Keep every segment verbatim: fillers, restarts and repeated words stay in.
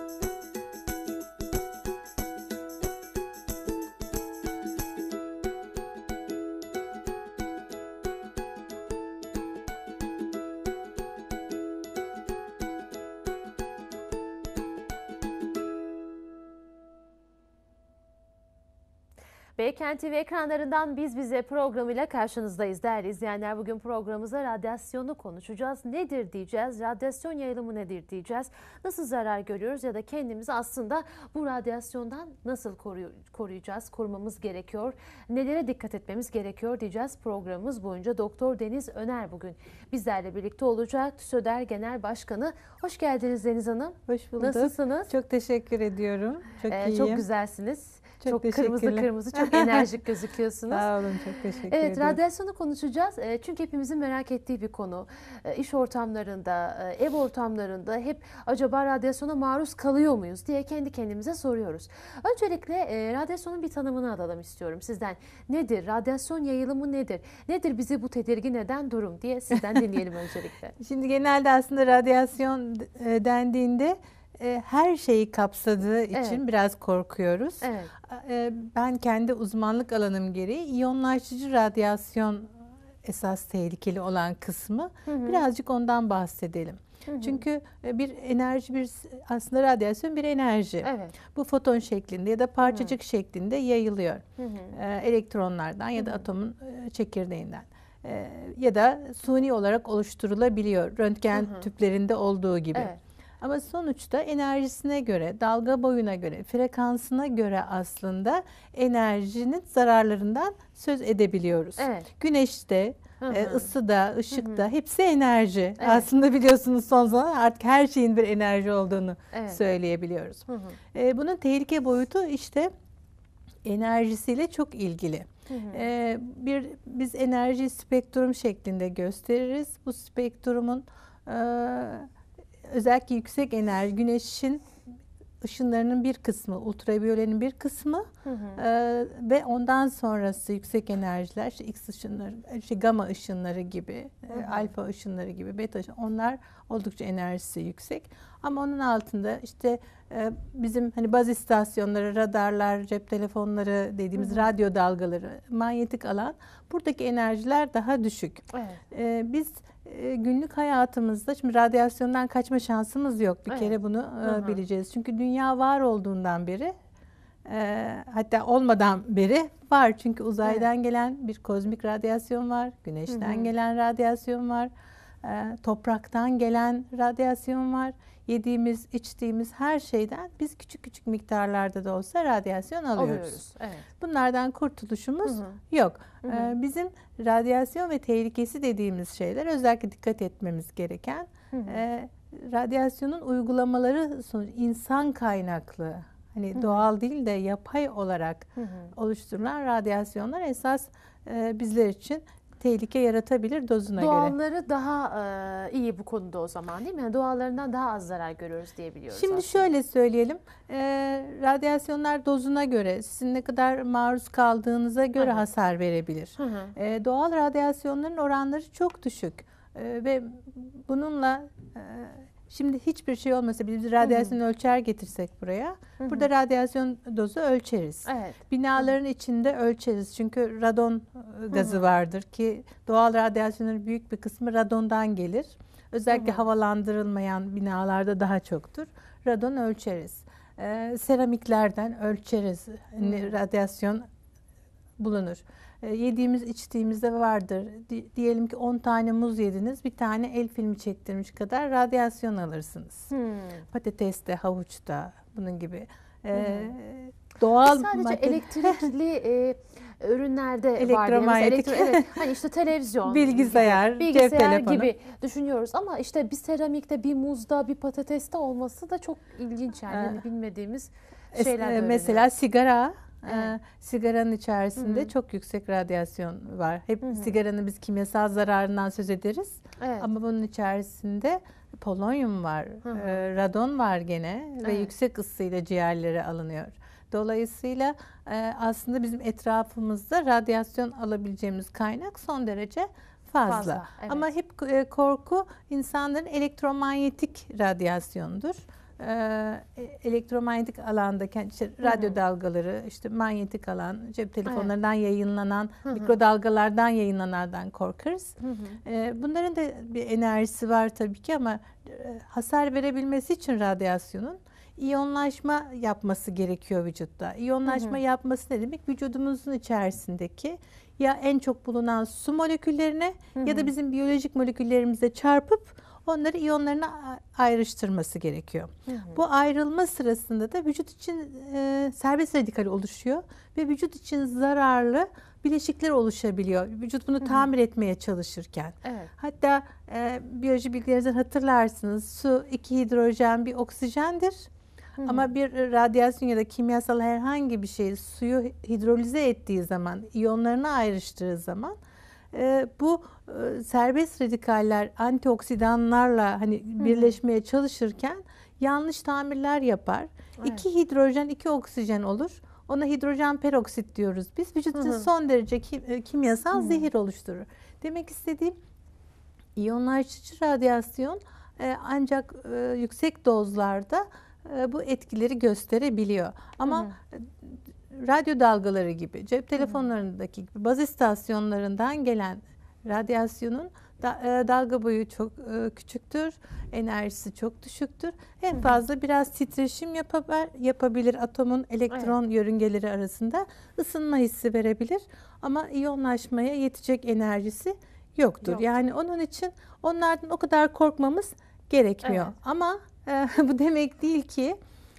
Beykent T V ekranlarından Biz Bize programıyla karşınızdayız değerli izleyenler. Bugün programımıza radyasyonu konuşacağız. Nedir diyeceğiz, radyasyon yayılımı nedir diyeceğiz. Nasıl zarar görüyoruz ya da kendimizi aslında bu radyasyondan nasıl koruyacağız, korumamız gerekiyor, nelere dikkat etmemiz gerekiyor diyeceğiz. Programımız boyunca Doktor Deniz Öner bugün bizlerle birlikte olacak. TÜSÖDER Genel Başkanı. Hoş geldiniz Deniz Hanım. Hoş bulduk. Nasılsınız? Çok teşekkür ediyorum. Çok ee, iyiyim. Çok güzelsiniz. Çok, çok kırmızı kırmızı, çok enerjik gözüküyorsunuz. Sağ olun, çok teşekkür evet, ederim. Radyasyonu konuşacağız. Çünkü hepimizin merak ettiği bir konu. İş ortamlarında, ev ortamlarında hep acaba radyasyona maruz kalıyor muyuz diye kendi kendimize soruyoruz. Öncelikle radyasyonun bir tanımını alalım istiyorum sizden. Nedir? Radyasyon yayılımı nedir? Nedir bizi bu tedirgin eden durum diye sizden dinleyelim öncelikle. Şimdi genelde aslında radyasyon dendiğinde her şeyi kapsadığı için evet. biraz korkuyoruz. Evet. Ben kendi uzmanlık alanım gereği iyonlaştırıcı radyasyon esas tehlikeli olan kısmı. Hı hı. Birazcık ondan bahsedelim. Hı hı. Çünkü bir enerji, bir aslında radyasyon bir enerji. Evet. Bu foton şeklinde ya da parçacık hı hı. şeklinde yayılıyor. Hı hı. Elektronlardan ya da hı hı. atomun çekirdeğinden. Ya da suni olarak oluşturulabiliyor. Röntgen hı hı. tüplerinde olduğu gibi. Evet. Ama sonuçta enerjisine göre, dalga boyuna göre, frekansına göre aslında enerjinin zararlarından söz edebiliyoruz. Evet. Güneşte, hı hı. ısıda, ışıkta hı hı. hepsi enerji. Evet. Aslında biliyorsunuz son zaman artık her şeyin bir enerji olduğunu evet. söyleyebiliyoruz. Hı hı. Bunun tehlike boyutu işte enerjisiyle çok ilgili. Hı hı. Bir biz enerji spektrum şeklinde gösteririz. Bu spektrumun özellikle yüksek enerji, güneşin ışınlarının bir kısmı, ultraviyolenin bir kısmı hı hı. E, ve ondan sonrası yüksek enerjiler, işte X ışınları, işte gamma ışınları gibi, hı hı. E, alfa ışınları gibi, beta ışınları, onlar oldukça enerjisi yüksek. Ama onun altında işte e, bizim hani baz istasyonları, radarlar, cep telefonları dediğimiz hı hı. radyo dalgaları, manyetik alan, buradaki enerjiler daha düşük. Evet. E, biz günlük hayatımızda şimdi radyasyondan kaçma şansımız yok. Bir evet. kere bunu hı hı. bileceğiz. Çünkü dünya var olduğundan beri e, hatta olmadan beri var. Çünkü uzaydan evet. gelen bir kozmik radyasyon var. Güneşten hı hı. gelen radyasyon var. E, topraktan gelen radyasyon var. Yediğimiz, içtiğimiz her şeyden biz küçük küçük miktarlarda da olsa radyasyon alıyoruz. alıyoruz evet. Bunlardan kurtuluşumuz hı hı. yok. Hı hı. Ee, bizim radyasyon ve tehlikesi dediğimiz şeyler özellikle dikkat etmemiz gereken hı hı. E, radyasyonun uygulamaları sonuç insan kaynaklı. Hani hı hı. doğal değil de yapay olarak hı hı. oluşturulan radyasyonlar esas e, bizler için tehlike yaratabilir dozuna Doğalları göre. Doğalları daha e, iyi bu konuda o zaman değil mi? Yani doğallarından daha az zarar görüyoruz diyebiliyoruz. Şimdi aslında. şöyle söyleyelim. E, radyasyonlar dozuna göre, sizin ne kadar maruz kaldığınıza göre evet. hasar verebilir. Hı hı. E, doğal radyasyonların oranları çok düşük. E, ve bununla e, şimdi hiçbir şey olmasa biz radyasyon hı hı. ölçer getirsek buraya. Hı hı. Burada radyasyon dozu ölçeriz. Evet. Binaların hı hı. içinde ölçeriz. Çünkü radon gazı hı hı. vardır ki doğal radyasyonların büyük bir kısmı radondan gelir. Özellikle hı hı. havalandırılmayan binalarda daha çoktur. Radon ölçeriz. Ee, seramiklerden ölçeriz. Hani radyasyon bulunur. E, yediğimiz içtiğimizde vardır. Di- diyelim ki on tane muz yediniz, bir tane el filmi çektirmiş kadar radyasyon alırsınız. Hmm. Patateste, havuçta bunun gibi. E, hmm. Doğal Biz sadece madde... elektrikli e, ürünlerde elektromanyetik. var diye. Evet, hani işte televizyon, bilgisayar, yani, bilgisayar cep telefonu gibi düşünüyoruz ama işte bir seramikte, bir muzda, bir patateste olması da çok ilginç yani, yani bilmediğimiz şeyler e, mesela sigara. Evet. Ee, sigaranın içerisinde Hı-hı. çok yüksek radyasyon var. Hep Hı-hı. sigaranın biz kimyasal zararından söz ederiz. Evet. Ama bunun içerisinde polonyum var, e, radon var gene evet. ve yüksek ısıyla ciğerlere alınıyor. Dolayısıyla e, aslında bizim etrafımızda radyasyon alabileceğimiz kaynak son derece fazla. fazla evet. Ama hep e, korku insanların elektromanyetik radyasyondur. e, elektromanyetik alandaki işte radyo dalgaları, işte manyetik alan, cep telefonlarından evet. yayınlanan, hı hı. mikrodalgalardan yayınlananlardan korkarız. Hı hı. E, bunların da bir enerjisi var tabii ki ama e, hasar verebilmesi için radyasyonun iyonlaşma yapması gerekiyor vücutta. İyonlaşma hı hı. yapması ne demek? Vücudumuzun içerisindeki ya en çok bulunan su moleküllerine hı hı. ya da bizim biyolojik moleküllerimize çarpıp onları iyonlarına ayrıştırması gerekiyor. Hı hı. Bu ayrılma sırasında da vücut için e, serbest radikal oluşuyor ve vücut için zararlı bileşikler oluşabiliyor. Vücut bunu hı hı. tamir etmeye çalışırken. Evet. Hatta e, biyoloji bilgilerinizden hatırlarsınız. Su iki hidrojen bir oksijendir. Hı hı. Ama bir radyasyon ya da kimyasal herhangi bir şey suyu hidrolize ettiği zaman, iyonlarına ayrıştığı zaman e, bu e, serbest radikaller antioksidanlarla hani birleşmeye çalışırken yanlış tamirler yapar. Evet. İki hidrojen, iki oksijen olur. Ona hidrojen peroksit diyoruz biz. Vücutta son derece kim, kimyasal hı hı. zehir oluşturur. Demek istediğim iyonlaştırıcı radyasyon e, ancak e, yüksek dozlarda bu etkileri gösterebiliyor. Ama hı hı. radyo dalgaları gibi, cep telefonlarındaki gibi baz istasyonlarından gelen radyasyonun da, e, dalga boyu çok e, küçüktür, enerjisi çok düşüktür. En hı hı. fazla biraz titreşim yapabilir, yapabilir atomun elektron evet. yörüngeleri arasında ısınma hissi verebilir. Ama iyonlaşmaya yetecek enerjisi yoktur. Yok. Yani onun için onlardan o kadar korkmamız gerekmiyor. Evet. Ama bu demek değil ki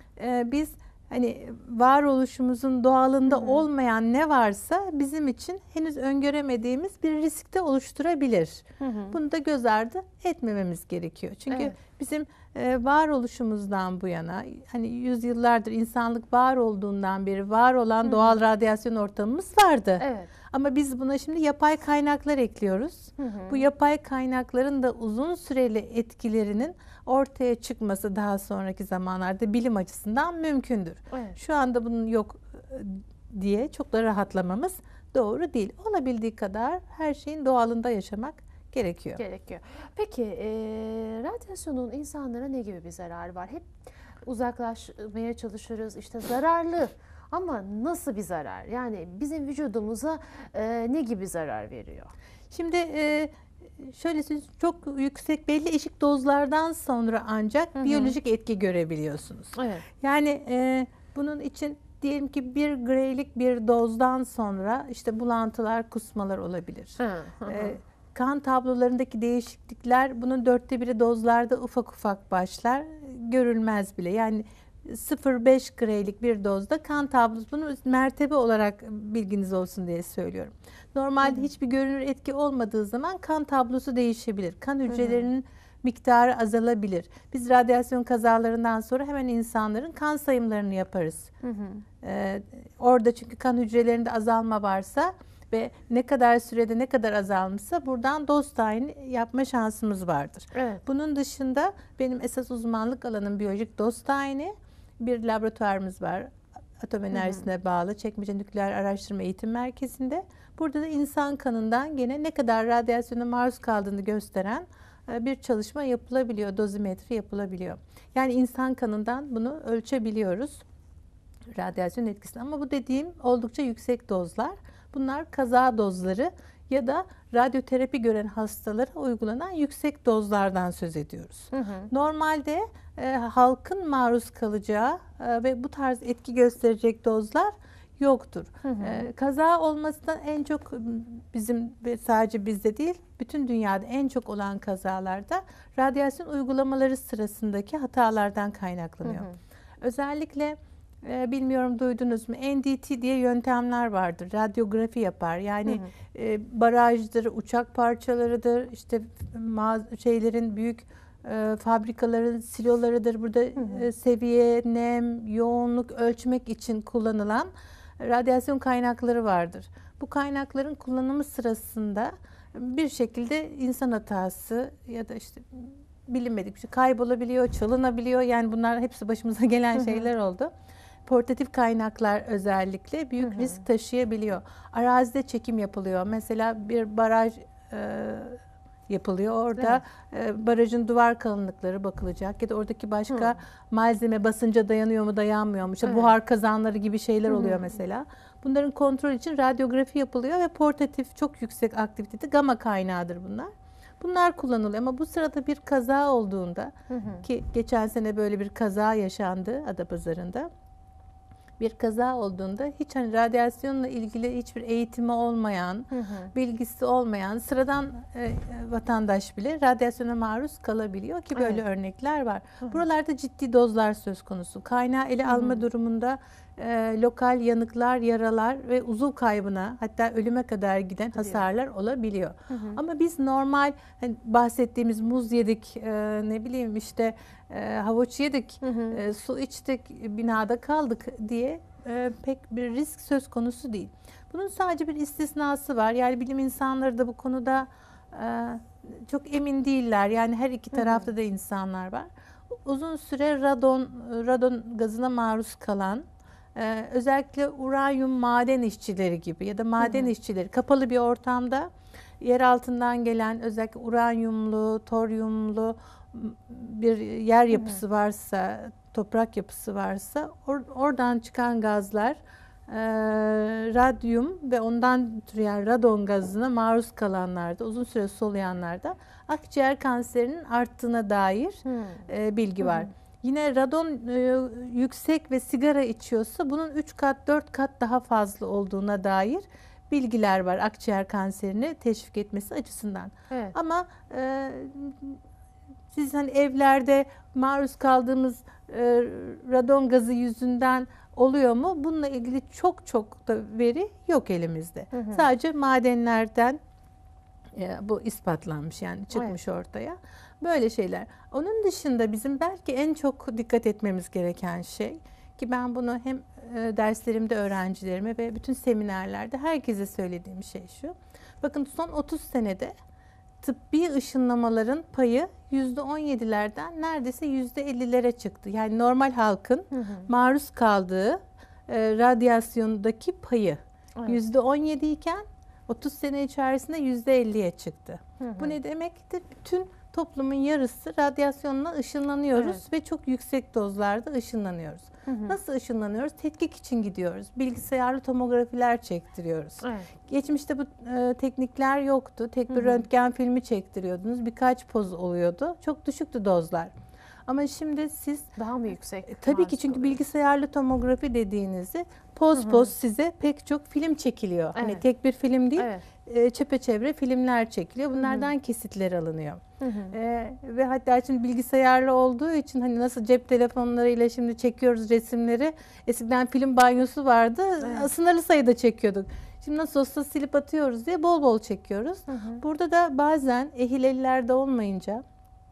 e, biz hani varoluşumuzun doğalında hı hı. olmayan ne varsa bizim için henüz öngöremediğimiz bir riskte oluşturabilir. Hı hı. Bunu da göz ardı etmememiz gerekiyor. Çünkü evet. bizim e, varoluşumuzdan bu yana hani yüzyıllardır insanlık var olduğundan beri var olan hı hı. doğal radyasyon ortamımız vardı. Evet. Ama biz buna şimdi yapay kaynaklar ekliyoruz. Hı hı. Bu yapay kaynakların da uzun süreli etkilerinin ortaya çıkması daha sonraki zamanlarda bilim açısından mümkündür. Evet. Şu anda bunun yok diye çok da rahatlamamız doğru değil. Olabildiği kadar her şeyin doğalında yaşamak gerekiyor. Gerekiyor. Peki e, radyasyonun insanlara ne gibi bir zararı var? Hep uzaklaşmaya çalışırız. İşte zararlı. Ama nasıl bir zarar? Yani bizim vücudumuza e, ne gibi zarar veriyor? Şimdi e, şöyle söyleyeyim, çok yüksek belli eşik dozlardan sonra ancak hı hı. biyolojik etki görebiliyorsunuz. Evet. Yani e, bunun için diyelim ki bir greylik bir dozdan sonra işte bulantılar, kusmalar olabilir. Hı hı. E, kan tablolarındaki değişiklikler bunun dörtte biri dozlarda ufak ufak başlar, görülmez bile. Yani sıfır virgül beş greylik bir dozda kan tablosu, bunu mertebe olarak bilginiz olsun diye söylüyorum. Normalde hı hı. hiçbir görünür etki olmadığı zaman kan tablosu değişebilir. Kan hücrelerinin hı hı. miktarı azalabilir. Biz radyasyon kazalarından sonra hemen insanların kan sayımlarını yaparız. Hı hı. Ee, orada çünkü kan hücrelerinde azalma varsa ve ne kadar sürede ne kadar azalmışsa buradan doz tayini yapma şansımız vardır. Evet. Bunun dışında benim esas uzmanlık alanım biyolojik doz tayini. Bir laboratuvarımız var. Atom enerjisine hı hı. bağlı Çekmece Nükleer Araştırma Eğitim Merkezi'nde. Burada da insan kanından gene ne kadar radyasyona maruz kaldığını gösteren bir çalışma yapılabiliyor. Dozimetri yapılabiliyor. Yani insan kanından bunu ölçebiliyoruz. Radyasyon etkisini. Ama bu dediğim oldukça yüksek dozlar. Bunlar kaza dozları ya da radyoterapi gören hastalara uygulanan yüksek dozlardan söz ediyoruz. Hı hı. Normalde e, halkın maruz kalacağı e, ve bu tarz etki gösterecek dozlar yoktur. Hı hı. E, kaza olmasından en çok bizim ve sadece bizde değil, bütün dünyada en çok olan kazalarda radyasyon uygulamaları sırasındaki hatalardan kaynaklanıyor. Hı hı. Özellikle Ee, bilmiyorum duydunuz mu? N D T diye yöntemler vardır. Radyografi yapar. Yani hı hı. E, barajdır, uçak parçalarıdır, işte şeylerin büyük e, fabrikaların silolarıdır. Burada hı hı. E, seviye, nem, yoğunluk ölçmek için kullanılan radyasyon kaynakları vardır. Bu kaynakların kullanımı sırasında bir şekilde insan hatası ya da işte bilinmedik bir şey kaybolabiliyor, çalınabiliyor. Yani bunlar hepsi başımıza gelen hı hı. şeyler oldu. Portatif kaynaklar özellikle büyük hı hı. risk taşıyabiliyor. Arazide çekim yapılıyor. Mesela bir baraj e, yapılıyor. Orada evet. e, barajın duvar kalınlıkları bakılacak ya da oradaki başka Hı. malzeme basınca dayanıyor mu dayanmıyor mu? İşte evet. buhar kazanları gibi şeyler oluyor Hı. mesela. Bunların kontrol için radyografi yapılıyor ve portatif çok yüksek aktivitede gama kaynağıdır bunlar. Bunlar kullanılıyor ama bu sırada bir kaza olduğunda hı hı. ki geçen sene böyle bir kaza yaşandı Adapazarı'nda. Bir kaza olduğunda hiç hani radyasyonla ilgili hiçbir eğitimi olmayan, hı hı. bilgisi olmayan sıradan e, vatandaş bile radyasyona maruz kalabiliyor ki böyle evet. örnekler var. Hı hı. Buralarda ciddi dozlar söz konusu. Kaynağı ele hı hı. alma durumunda e, lokal yanıklar, yaralar ve uzuv kaybına hatta ölüme kadar giden hasarlar olabiliyor. Hı hı. Ama biz normal hani bahsettiğimiz muz yedik, e, ne bileyim işte e, havuç yedik, hı hı. E, su içtik, binada kaldık diye e, pek bir risk söz konusu değil. Bunun sadece bir istisnası var. Yani bilim insanları da bu konuda e, çok emin değiller. Yani her iki tarafta hı hı. da insanlar var. Uzun süre radon radon gazına maruz kalan Ee, özellikle uranyum maden işçileri gibi ya da maden hı hı. işçileri kapalı bir ortamda yer altından gelen özellikle uranyumlu, toryumlu bir yer yapısı hı hı. varsa, toprak yapısı varsa or oradan çıkan gazlar e, radyum ve ondan türeyen radon gazına maruz kalanlarda, uzun süre soluyanlarda akciğer kanserinin arttığına dair hı. e, bilgi var. Hı hı. Yine radon e, yüksek ve sigara içiyorsa bunun üç kat dört kat daha fazla olduğuna dair bilgiler var akciğer kanserini teşvik etmesi açısından. Evet. Ama e, siz hani evlerde maruz kaldığımız e, radon gazı yüzünden oluyor mu? Bununla ilgili çok çok da veri yok elimizde. Hı hı. Sadece madenlerden e, bu ispatlanmış yani çıkmış evet. ortaya. Böyle şeyler. Onun dışında bizim belki en çok dikkat etmemiz gereken şey ki ben bunu hem e, derslerimde öğrencilerime ve bütün seminerlerde herkese söylediğim şey şu. Bakın son otuz senede tıbbi ışınlamaların payı yüzde on yedilerden neredeyse yüzde ellilere çıktı. Yani normal halkın hı hı. maruz kaldığı e, radyasyondaki payı evet. yüzde on yedi iken otuz sene içerisinde yüzde elliye çıktı. Hı hı. Bu ne demektir? Bütün toplumun yarısı radyasyonla ışınlanıyoruz evet. ve çok yüksek dozlarda ışınlanıyoruz. Hı hı. Nasıl ışınlanıyoruz? Tetkik için gidiyoruz. Bilgisayarlı tomografiler çektiriyoruz. Evet. Geçmişte bu e, teknikler yoktu. Tek bir hı hı. röntgen filmi çektiriyordunuz. Birkaç poz oluyordu. Çok düşüktü dozlar. Ama şimdi siz daha mı yüksek? E, tabii ki çünkü oluyor. Bilgisayarlı tomografi dediğinizde poz hı hı. poz size pek çok film çekiliyor. Evet. Hani tek bir film değil. Evet. E, çepeçevre filmler çekiliyor. Bunlardan hı hı. kesitler alınıyor. Hı hı. E, ve hatta şimdi bilgisayarlı olduğu için hani nasıl cep telefonlarıyla şimdi çekiyoruz resimleri. Eskiden film banyosu vardı. Evet. Sınırlı sayıda çekiyorduk. Şimdi nasıl olsa silip atıyoruz diye bol bol çekiyoruz. Hı hı. Burada da bazen ehil ellerde olmayınca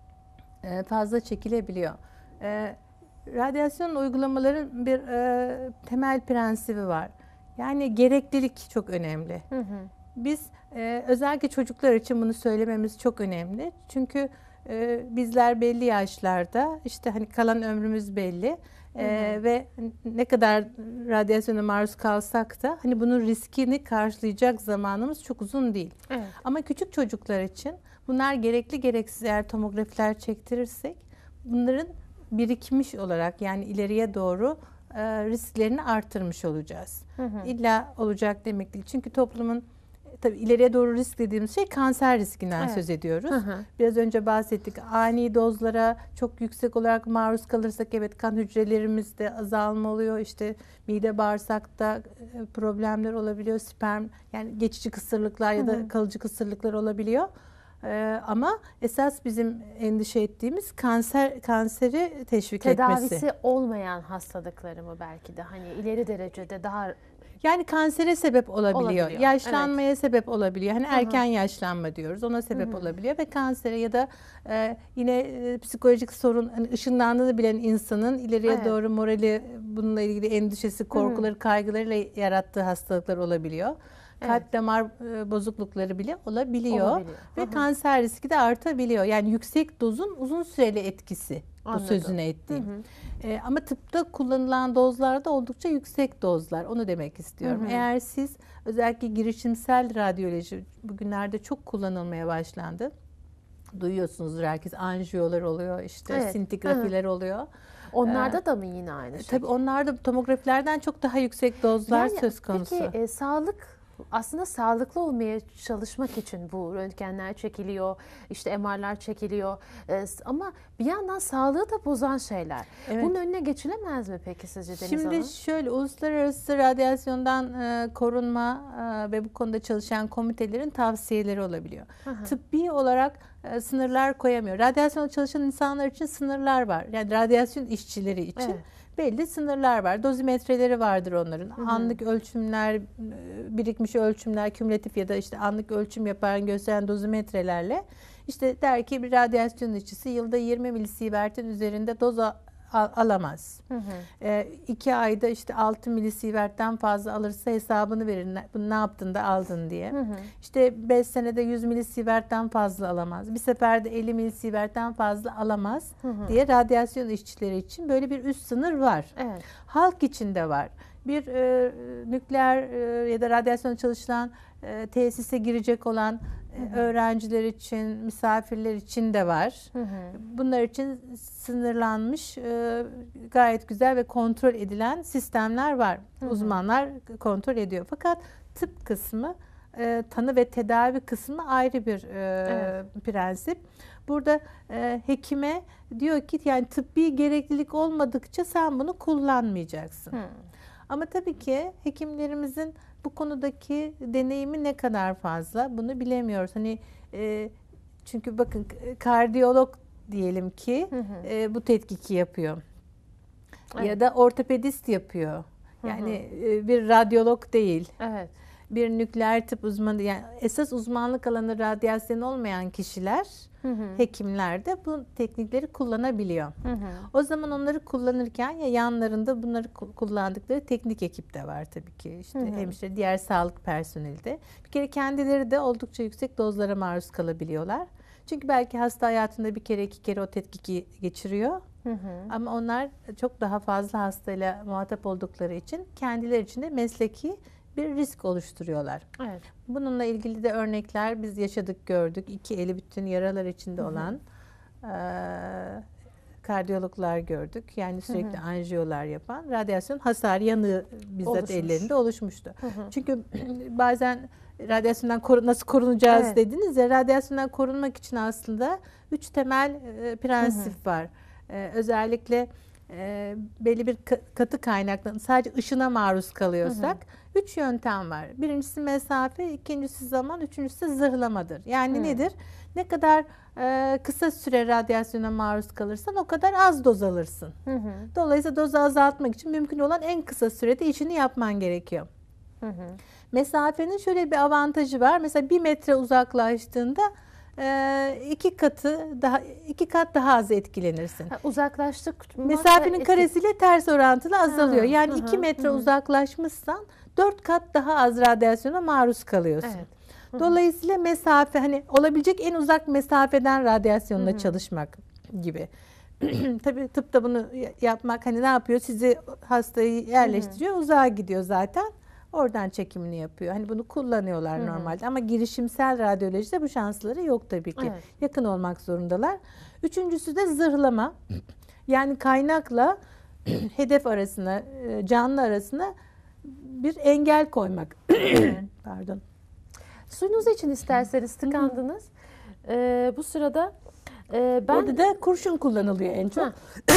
e, fazla çekilebiliyor. E, radyasyon uygulamaların bir e, temel prensibi var. Yani gereklilik çok önemli. Hı hı. Biz e, özellikle çocuklar için bunu söylememiz çok önemli. Çünkü e, bizler belli yaşlarda işte hani kalan ömrümüz belli e, ve ne kadar radyasyona maruz kalsak da hani bunun riskini karşılayacak zamanımız çok uzun değil. Evet. Ama küçük çocuklar için bunlar gerekli gereksiz eğer tomografiler çektirirsek bunların birikmiş olarak yani ileriye doğru e, risklerini artırmış olacağız. Hı hı. İlla olacak demek değil. Çünkü toplumun tabii ileriye doğru risk dediğimiz şey kanser riskinden evet. söz ediyoruz. Hı hı. Biraz önce bahsettik. Ani dozlara çok yüksek olarak maruz kalırsak evet kan hücrelerimizde azalma oluyor. İşte mide bağırsakta problemler olabiliyor. Sperm yani geçici kısırlıklar ya da hı hı. kalıcı kısırlıklar olabiliyor. Ee, ama esas bizim endişe ettiğimiz kanser kanseri teşvik Tedavisi etmesi. Tedavisi olmayan hastalıkları mı belki de hani ileri derecede daha yani kansere sebep olabiliyor. olabiliyor. Yaşlanmaya evet. sebep olabiliyor. Hani Hı-hı. erken yaşlanma diyoruz. Ona sebep Hı-hı. olabiliyor ve kansere ya da e, yine e, psikolojik sorun hani ışınlandığını bilen insanın ileriye evet. doğru morali bununla ilgili endişesi, korkuları, Hı-hı. kaygılarıyla yarattığı hastalıklar olabiliyor. Evet. Kalp damar e, bozuklukları bile olabiliyor, olabiliyor. ve Hı-hı. kanser riski de artabiliyor. Yani yüksek dozun uzun süreli etkisi. Anladım. Bu sözünü ettiğim. Hı hı. E, ama tıpta kullanılan dozlar da oldukça yüksek dozlar. Onu demek istiyorum. Hı hı. Eğer siz özellikle girişimsel radyoloji bugünlerde çok kullanılmaya başlandı. Duyuyorsunuzdur herkes, anjiyolar oluyor, işte Evet. sintigrafiler oluyor. Onlarda da mı yine aynı şey? Tabii onlarda tomografilerden çok daha yüksek dozlar Yani söz konusu. Peki e, sağlık aslında sağlıklı olmaya çalışmak için bu röntgenler çekiliyor, işte M R'lar çekiliyor. E, ama bir yandan sağlığı da bozan şeyler. Evet. Bunun önüne geçilemez mi peki sizce Deniz Şimdi Hanım? şöyle, uluslararası radyasyondan e, korunma e, ve bu konuda çalışan komitelerin tavsiyeleri olabiliyor. Aha. Tıbbi olarak e, sınırlar koyamıyor. Radyasyonda çalışan insanlar için sınırlar var. Yani radyasyon işçileri için. Evet. Belli sınırlar var. Dozimetreleri vardır onların. Hı hı. Anlık ölçümler, e, birikmiş ölçümler, kümülatif ya da işte anlık ölçüm yapan, gösteren dozimetrelerle işte der ki bir radyasyon işçisi yılda yirmi milisievert'in üzerinde doz al- alamaz. Hı hı. E, iki ayda işte altı milisievert'ten fazla alırsa hesabını verir. Ne- Bunu ne yaptın da aldın diye. Hı hı. İşte beş senede yüz milisievert'ten fazla alamaz. Bir seferde elli milisievert'ten fazla alamaz Hı hı. diye radyasyon işçileri için böyle bir üst sınır var. Evet. Halk için de var. Bir e, nükleer e, ya da radyasyon çalışılan e, tesise girecek olan e, öğrenciler için, misafirler için de var. Hı hı. Bunlar için sınırlanmış, e, gayet güzel ve kontrol edilen sistemler var. Hı hı. Uzmanlar kontrol ediyor. Fakat tıp kısmı, e, tanı ve tedavi kısmı ayrı bir e, Evet. prensip. Burada e, hekime diyor ki yani tıbbi gereklilik olmadıkça sen bunu kullanmayacaksın. Hı. Ama tabii ki hekimlerimizin bu konudaki deneyimi ne kadar fazla bunu bilemiyoruz. Hani e, çünkü bakın kardiyolog diyelim ki Hı hı. e, bu tetkiki yapıyor. Evet. Ya da ortopedist yapıyor. Yani e, bir radyolog değil. Evet. Bir nükleer tıp uzmanı, yani esas uzmanlık alanı radyasyon olmayan kişiler, Hı hı. hekimler de bu teknikleri kullanabiliyor. Hı hı. O zaman onları kullanırken ya yanlarında bunları ku- kullandıkları teknik ekip de var tabii ki. İşte Hı hı. hemşire, diğer sağlık personeli de. Bir kere kendileri de oldukça yüksek dozlara maruz kalabiliyorlar. Çünkü belki hasta hayatında bir kere iki kere o tetkiki geçiriyor. Hı hı. Ama onlar çok daha fazla hastayla muhatap oldukları için kendileri için de mesleki bir risk oluşturuyorlar. Evet. Bununla ilgili de örnekler biz yaşadık, gördük. İki eli bütün yaralar içinde Hı hı. olan e, kardiyologlar gördük. Yani sürekli Hı hı. anjiyolar yapan, radyasyon hasar yanığı bizzat Oluşmuş. ellerinde oluşmuştu. Hı hı. Çünkü bazen radyasyondan koru, nasıl korunacağız Evet. dediniz ya, radyasyondan korunmak için aslında üç temel e, prensip var. E, özellikle e, belli bir ka- katı kaynaktan sadece ışına maruz kalıyorsak üç yöntem var. Birincisi mesafe, ikincisi zaman, üçüncüsü zırhlamadır. Yani Hı. nedir? Ne kadar e, kısa süre radyasyona maruz kalırsan o kadar az doz alırsın. Hı hı. Dolayısıyla dozu azaltmak için mümkün olan en kısa sürede işini yapman gerekiyor. Hı hı. Mesafenin şöyle bir avantajı var. Mesela bir metre uzaklaştığında e, iki katı daha iki kat daha az etkilenirsin. Ha, uzaklaştık. Mesafenin karesiyle ters orantılı azalıyor. Ha, Yani hı hı, iki metre hı hı. uzaklaşmışsan dört kat daha az radyasyona maruz kalıyorsun. Evet. Hı hı. Dolayısıyla mesafe, hani olabilecek en uzak mesafeden radyasyonla Hı hı. çalışmak gibi. Tabii tıpta bunu yapmak, hani ne yapıyor? Sizi, hastayı yerleştiriyor, uzağa gidiyor zaten. Oradan çekimini yapıyor. Hani bunu kullanıyorlar Hı hı. normalde ama girişimsel radyolojide bu şansları yok tabii ki. Evet. Yakın olmak zorundalar. Üçüncüsü de zırhlama. Yani kaynakla hedef arasına, e, canlı arasına bir engel koymak. Pardon. Suyunuzu için isterseniz tıkandınız. Ee, bu sırada e, ben Orada da kurşun kullanılıyor en çok. Ha.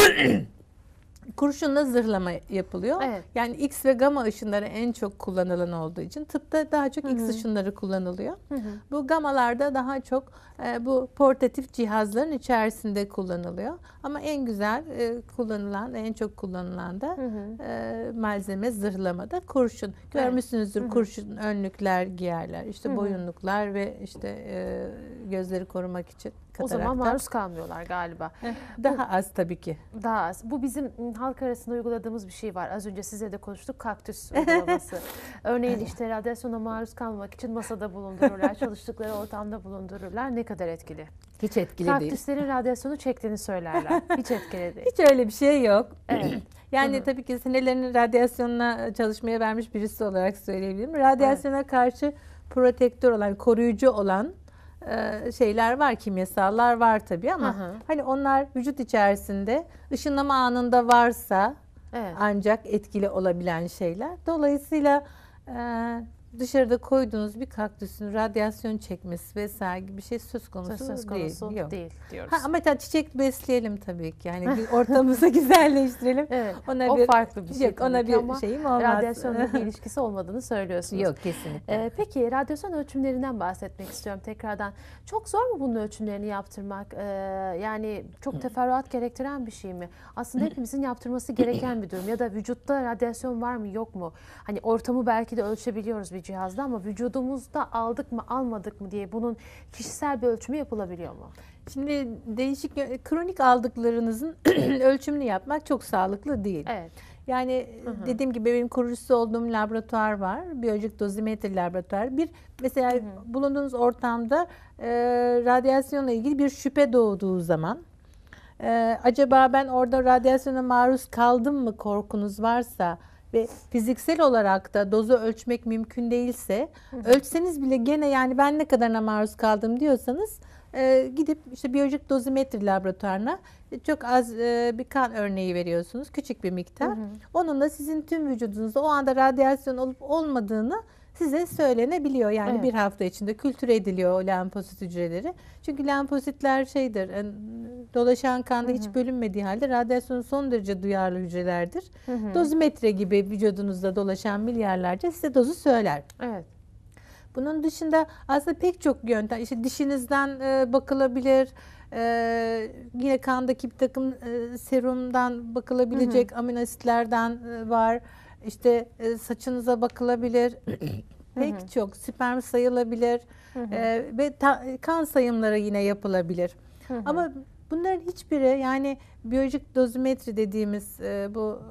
Kurşunla zırhlama yapılıyor. Evet. Yani X ve gamma ışınları en çok kullanılan olduğu için tıpta daha çok Hı X hı. ışınları kullanılıyor. Hı hı. Bu gamalarda daha çok e, bu portatif cihazların içerisinde kullanılıyor. Ama en güzel e, kullanılan, en çok kullanılan da Hı hı. e, malzeme zırhlamada kurşun. Görmüşsünüzdür, Hı hı. kurşun önlükler giyerler. İşte Hı hı. boyunluklar ve işte e, gözleri korumak için o zaman katarakta. maruz kalmıyorlar galiba. Daha az tabii ki. Daha az. Bu bizim m, halk arasında uyguladığımız bir şey var. Az önce size de konuştuk. Kaktüs uygulaması. Örneğin işte radyasyona maruz kalmamak için masada bulundururlar. Çalıştıkları ortamda bulundururlar. Ne kadar etkili. Hiç etkili değil. Kaktüslerin radyasyonu çektiğini söylerler. Hiç etkili değil. Hiç öyle bir şey yok. Evet. Yani Hı hı. tabii ki senelerini radyasyonla çalışmaya vermiş birisi olarak söyleyebilirim. Radyasyona karşı protektör olan, koruyucu olan e, şeyler var, kimyasallar var tabii ama Hı hı. hani onlar vücut içerisinde ışınlama anında varsa Evet. ancak etkili olabilen şeyler. Dolayısıyla e, dışarıda koyduğunuz bir kaktüsün radyasyon çekmesi vesaire gibi bir şey söz konusu, Söz, söz değil. konusu Yok. değil diyoruz. Ha, ama tabii çiçek besleyelim tabii ki. Yani bir ortamımızı güzelleştirelim. Evet. Ona o bir, farklı bir şey yok, tabii ona ki bir ama şeyim olmaz. radyasyonla bir ilişkisi olmadığını söylüyorsunuz. Yok, kesinlikle. Ee, peki radyasyon ölçümlerinden bahsetmek istiyorum tekrardan. Çok zor mu bunun ölçümlerini yaptırmak? Ee, yani çok teferruat gerektiren bir şey mi? Aslında hepimizin yaptırması gereken bir durum. Ya da vücutta radyasyon var mı yok mu? Hani ortamı belki de ölçebiliyoruz bir cihazda ama vücudumuzda aldık mı almadık mı diye bunun kişisel bir ölçümü yapılabiliyor mu? Şimdi değişik kronik aldıklarınızın ölçümünü yapmak çok sağlıklı değil. Evet. Yani Hı hı. dediğim gibi benim kurucusu olduğum laboratuvar var. Biyolojik dozimetre laboratuvar. Bir mesela Hı hı. bulunduğunuz ortamda e, radyasyonla ilgili bir şüphe doğduğu zaman e, acaba ben orada radyasyona maruz kaldım mı korkunuz varsa ve fiziksel olarak da dozu ölçmek mümkün değilse, Hı hı. ölçseniz bile gene yani ben ne kadarına maruz kaldım diyorsanız e, gidip işte biyolojik dozimetre laboratuvarına çok az e, bir kan örneği veriyorsunuz. Küçük bir miktar. Hı hı. Onunla sizin tüm vücudunuzda o anda radyasyon olup olmadığını size söylenebiliyor. Yani Evet. bir hafta içinde kültüre ediliyor o lenfosit hücreleri. Çünkü lenfositler şeydir, yani dolaşan kanda Hı hı. hiç bölünmediği halde radyasyona son derece duyarlı hücrelerdir. Hı hı. Dozimetre gibi vücudunuzda dolaşan milyarlarca size dozu söyler. Evet. Bunun dışında aslında pek çok yöntem, işte dişinizden e, bakılabilir, e, yine kandaki bir takım e, serumdan bakılabilecek, amino asitlerden e, var, işte e, saçınıza bakılabilir, pek Hı hı. çok sperm sayılabilir Hı hı. e, ve ta- kan sayımları yine yapılabilir. Hı hı. Ama bunların hiçbiri yani biyolojik dozimetri dediğimiz e, bu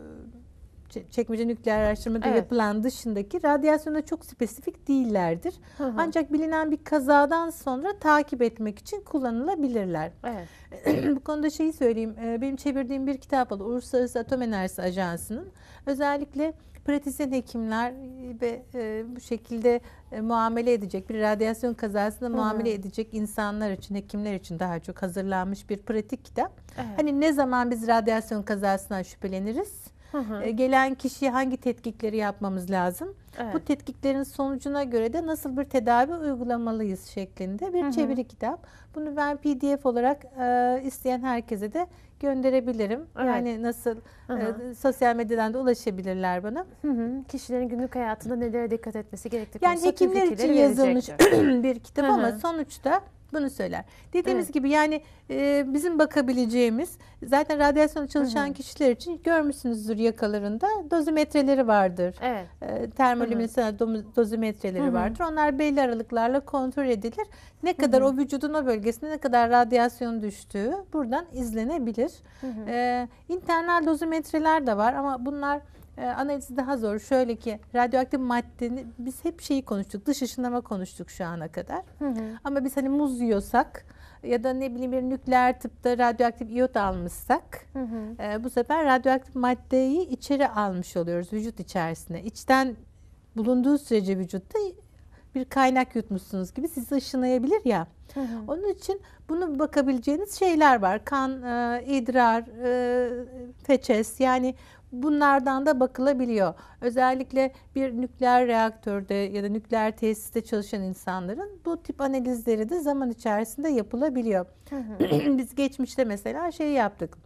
e, çekmece nükleer araştırmada Evet. yapılan dışındaki radyasyona çok spesifik değillerdir. Hı hı. Ancak bilinen bir kazadan sonra takip etmek için kullanılabilirler. Evet. Bu konuda şeyi söyleyeyim. e, Benim çevirdiğim bir kitap var. Uluslararası Atom Enerjisi Ajansı'nın. Özellikle pratisyen hekimler ve e, bu şekilde e, muamele edecek, bir radyasyon kazasında Hı hı. muamele edecek insanlar için, hekimler için daha çok hazırlanmış bir pratik kitap. Evet. Hani ne zaman biz radyasyon kazasından şüpheleniriz? Hı hı. E, Gelen kişiye hangi tetkikleri yapmamız lazım? Evet. Bu tetkiklerin sonucuna göre de nasıl bir tedavi uygulamalıyız şeklinde bir Hı hı. çeviri kitap. Bunu ben P D F olarak e, isteyen herkese de gönderebilirim. Evet. Yani nasıl Hı hı. e, sosyal medyadan da ulaşabilirler bana. Hı hı. Kişilerin günlük hayatında nelere dikkat etmesi gerektiği Yani konusunda tüm hekimler için fikirleri yazılmış verecektir. bir kitap Hı hı. ama sonuçta bunu söyler. Dediğimiz Evet. gibi yani e, bizim bakabileceğimiz zaten radyasyonla çalışan Hı hı. kişiler için görmüşsünüzdür yakalarında dozimetreleri vardır. Evet. E, termolüminesans domu- dozimetreleri Hı hı. vardır. Onlar belli aralıklarla kontrol edilir. Ne kadar o vücudun o bölgesine ne kadar radyasyon düştüğü buradan izlenebilir. Hı hı. E, internal dozimetreler de var ama bunlar e, analizi daha zor. Şöyle ki radyoaktif maddenin biz hep şeyi konuştuk. Dış ışınlama konuştuk şu ana kadar. Hı hı. Ama biz hani muz yiyorsak ya da ne bileyim bir nükleer tıpta radyoaktif iyot almışsak Hı hı. e, bu sefer radyoaktif maddeyi içeri almış oluyoruz vücut içerisine. İçten bulunduğu sürece vücutta bir kaynak yutmuşsunuz gibi sizi ışınlayabilir ya. Hı hı. Onun için bunu bakabileceğiniz şeyler var. Kan, e, idrar, e, feçes yani bunlardan da bakılabiliyor. Özellikle bir nükleer reaktörde ya da nükleer tesiste çalışan insanların bu tip analizleri de zaman içerisinde yapılabiliyor. Hı hı. Biz geçmişte mesela şey yaptık.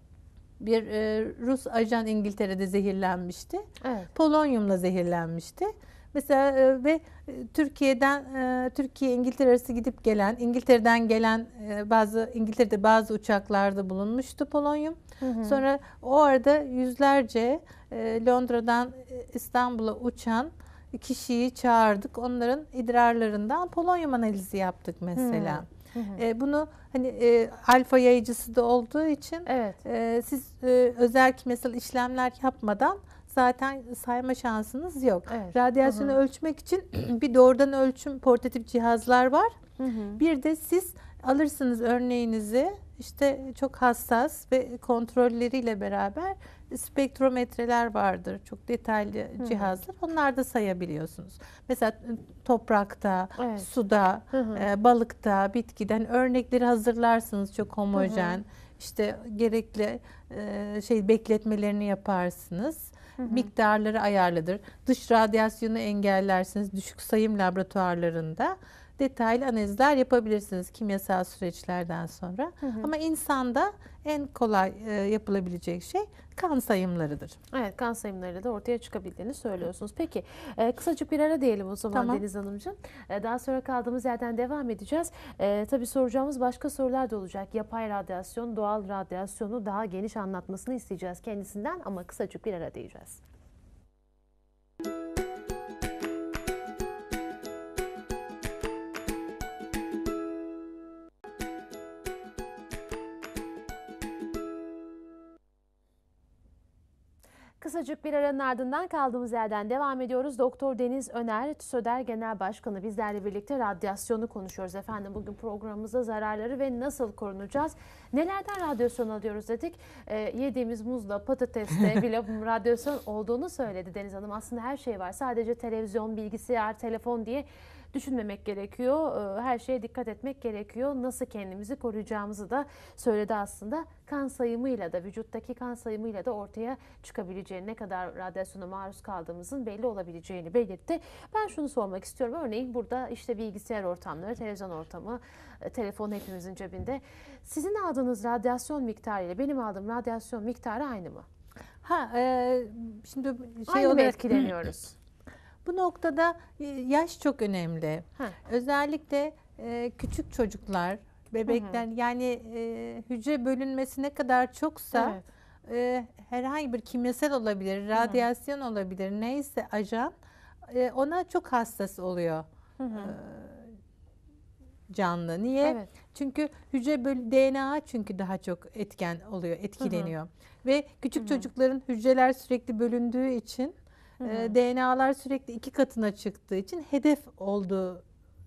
Bir e, Rus ajan İngiltere'de zehirlenmişti. Evet. Polonyumla zehirlenmişti. Mesela e, ve e, Türkiye'den e, Türkiye İngiltere arası gidip gelen, İngiltere'den gelen e, bazı İngiltere'de bazı uçaklarda bulunmuştu polonyum. Hı hı. Sonra o arada yüzlerce e, Londra'dan e, İstanbul'a uçan kişiyi çağırdık. Onların idrarlarından polonyum analizi yaptık mesela. Hı hı. E, bunu hani e, alfa yayıcısı da olduğu için Evet. e, siz e, özel kimyasal işlemler yapmadan zaten sayma şansınız yok. Evet. Radyasyonu Hı hı. ölçmek için bir doğrudan ölçüm portatif cihazlar var. Hı hı. Bir de siz alırsınız örneğinizi, işte çok hassas ve kontrolleriyle beraber spektrometreler vardır. Çok detaylı Hı. cihazlar. Onlar da sayabiliyorsunuz. Mesela toprakta, Evet. suda, Hı hı. e, balıkta, bitkiden örnekleri hazırlarsınız çok homojen. Hı hı. İşte gerekli e, şey bekletmelerini yaparsınız. Hı hı. Miktarları ayarlıdır. Dış radyasyonu engellersiniz düşük sayım laboratuvarlarında. Detaylı analizler yapabilirsiniz kimyasal süreçlerden sonra. Hı hı. Ama insanda en kolay e, yapılabilecek şey kan sayımlarıdır. Evet, kan sayımlarıyla da ortaya çıkabildiğini söylüyorsunuz. Peki e, kısacık bir ara diyelim o zaman Tamam. Deniz Hanımcığım. E, daha sonra kaldığımız yerden devam edeceğiz. E, tabii soracağımız başka sorular da olacak. Yapay radyasyon, doğal radyasyonu daha geniş anlatmasını isteyeceğiz kendisinden ama kısacık bir ara diyeceğiz. Kısacık bir aranın ardından kaldığımız yerden devam ediyoruz. Doktor Deniz Öner, TÜSÖDER Genel Başkanı bizlerle birlikte radyasyonu konuşuyoruz. Efendim bugün programımızda zararları ve nasıl korunacağız? Nelerden radyasyon alıyoruz dedik. E, yediğimiz muzla, patateste bile radyasyon olduğunu söyledi Deniz Hanım. Aslında her şey var. Sadece televizyon, bilgisayar, telefon diye düşünmemek gerekiyor. Her şeye dikkat etmek gerekiyor. Nasıl kendimizi koruyacağımızı da söyledi aslında. Kan sayımıyla da, vücuttaki kan sayımıyla da ortaya çıkabileceğini, ne kadar radyasyona maruz kaldığımızın belli olabileceğini belirtti. Ben şunu sormak istiyorum. Örneğin burada işte bilgisayar ortamları, televizyon ortamı, telefon hepimizin cebinde. Sizin aldığınız radyasyon miktarı ile benim aldığım radyasyon miktarı aynı mı? Ha, e, şimdi şey aynı mı olarak etkileniyoruz? bu noktada yaş çok önemli. Ha. Özellikle e, küçük çocuklar, bebekler, hı hı. yani e, hücre bölünmesi ne kadar çoksa Evet. e, herhangi bir kimyasal olabilir, radyasyon hı hı. olabilir, neyse ajan e, ona çok hassas oluyor. Hı hı. E, canlı. Niye? Evet. Çünkü hücre böl D N A çünkü daha çok etken oluyor, etkileniyor. Hı hı. Ve küçük hı hı. çocukların hücreler sürekli bölündüğü için Hı hı. D N A'lar sürekli iki katına çıktığı için hedef olduğu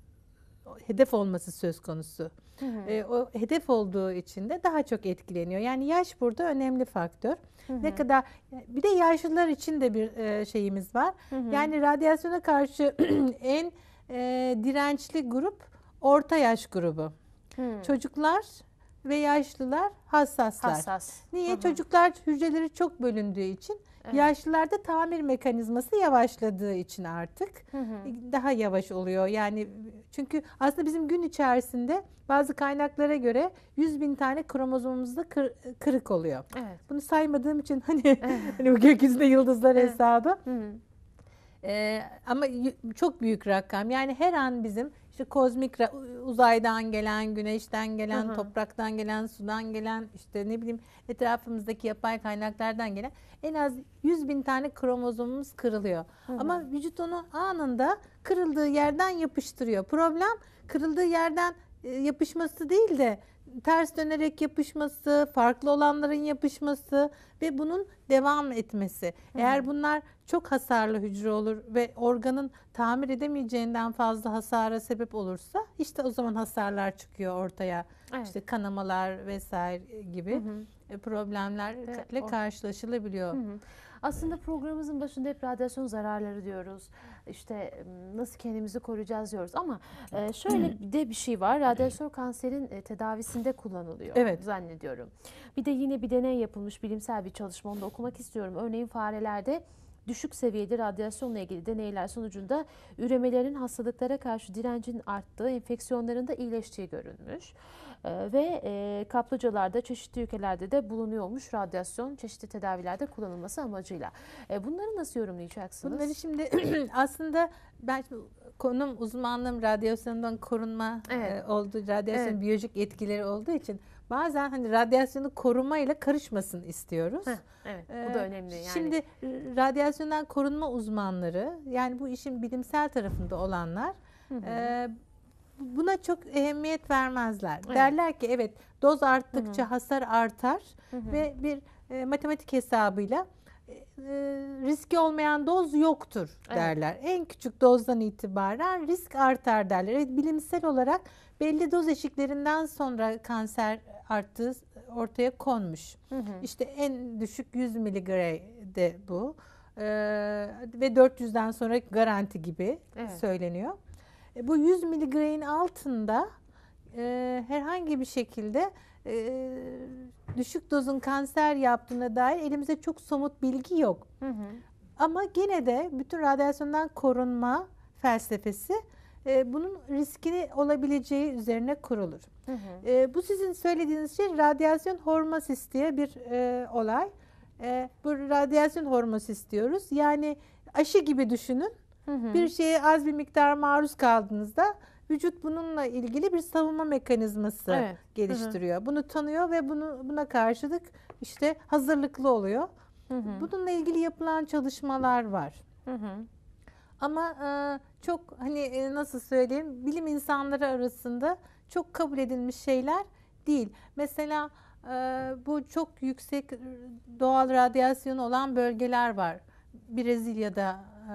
hedef olması söz konusu. Hı hı. E, o hedef olduğu için de daha çok etkileniyor. Yani yaş burada önemli faktör. Hı hı. Ne kadar bir de yaşlılar için de bir e, şeyimiz var. Hı hı. Yani radyasyona karşı en e, dirençli grup orta yaş grubu. Hı. Çocuklar ve yaşlılar hassaslar. Hassas. Niye? Hı hı. Çocuklar hücreleri çok bölündüğü için, evet. Yaşlılarda tamir mekanizması yavaşladığı için artık hı hı. daha yavaş oluyor. Yani çünkü aslında bizim gün içerisinde bazı kaynaklara göre yüz bin tane kromozomumuzda kır, kırık oluyor. Evet. Bunu saymadığım için hani, evet. hani bu gökyüzünde yıldızlar evet. hesabı. Hı hı. Ee, ama çok büyük rakam. Yani her an bizim işte kozmik uzaydan gelen, güneşten gelen, hı hı. topraktan gelen, sudan gelen, işte ne bileyim etrafımızdaki yapay kaynaklardan gelen en az yüz bin tane kromozomumuz kırılıyor. Hı hı. Ama vücut onu anında kırıldığı yerden yapıştırıyor. Problem kırıldığı yerden yapışması değil de ters dönerek yapışması, farklı olanların yapışması ve bunun devam etmesi. Hı hı. Eğer bunlar çok hasarlı hücre olur ve organın tamir edemeyeceğinden fazla hasara sebep olursa işte o zaman hasarlar çıkıyor ortaya. Evet. İşte kanamalar vesaire gibi hı hı. problemlerle evet. karşılaşılabiliyor. Hı hı. Aslında programımızın başında hep radyasyon zararları diyoruz. İşte nasıl kendimizi koruyacağız diyoruz ama şöyle de bir şey var. Radyasyon kanserin tedavisinde kullanılıyor evet. zannediyorum. Bir de yine bir deney yapılmış, bilimsel bir çalışma, onu da okumak istiyorum. Örneğin farelerde düşük seviyede radyasyonla ilgili deneyler sonucunda üremelerin hastalıklara karşı direncin arttığı, enfeksiyonların da iyileştiği görülmüş. Ee, ve e, kaplıcalarda çeşitli ülkelerde de bulunuyormuş radyasyon çeşitli tedavilerde kullanılması amacıyla. E, bunları nasıl yorumlayacaksınız? Bunları şimdi aslında ben şimdi konum uzmanlığım radyasyondan korunma evet. e, olduğu, radyasyon evet. biyolojik etkileri olduğu için bazen hani radyasyonu korumayla karışmasın istiyoruz. Heh, evet, bu da önemli. Yani. Şimdi radyasyondan korunma uzmanları, yani bu işin bilimsel tarafında olanlar hı hı. E, buna çok ehemmiyet vermezler. Evet. Derler ki evet doz arttıkça hı hı. hasar artar hı hı. ve bir e, matematik hesabıyla e, riski olmayan doz yoktur derler. Evet. En küçük dozdan itibaren risk artar derler. Evet, bilimsel olarak belli doz eşiklerinden sonra kanser arttığı ortaya konmuş. Hı hı. İşte en düşük yüz miligram'de bu. Ee, ve dört yüzden sonra garanti gibi evet. söyleniyor. E, bu yüz miligramın altında e, herhangi bir şekilde e, düşük dozun kanser yaptığına dair elimizde çok somut bilgi yok. Hı hı. Ama gene de bütün radyasyondan korunma felsefesi e, bunun riskli olabileceği üzerine kurulur. Hı hı. E, bu sizin söylediğiniz şey radyasyon hormosis diye bir e, olay. E, bu radyasyon hormosis diyoruz. Yani aşı gibi düşünün. Hı hı. Bir şeye az bir miktar maruz kaldığınızda vücut bununla ilgili bir savunma mekanizması evet. geliştiriyor. Hı hı. Bunu tanıyor ve bunu buna karşılık işte hazırlıklı oluyor. Hı hı. Bununla ilgili yapılan çalışmalar var. Hı hı. Ama e, çok hani e, nasıl söyleyeyim, bilim insanları arasında çok kabul edilmiş şeyler değil. Mesela e, bu çok yüksek doğal radyasyon olan bölgeler var. Brezilya'da e,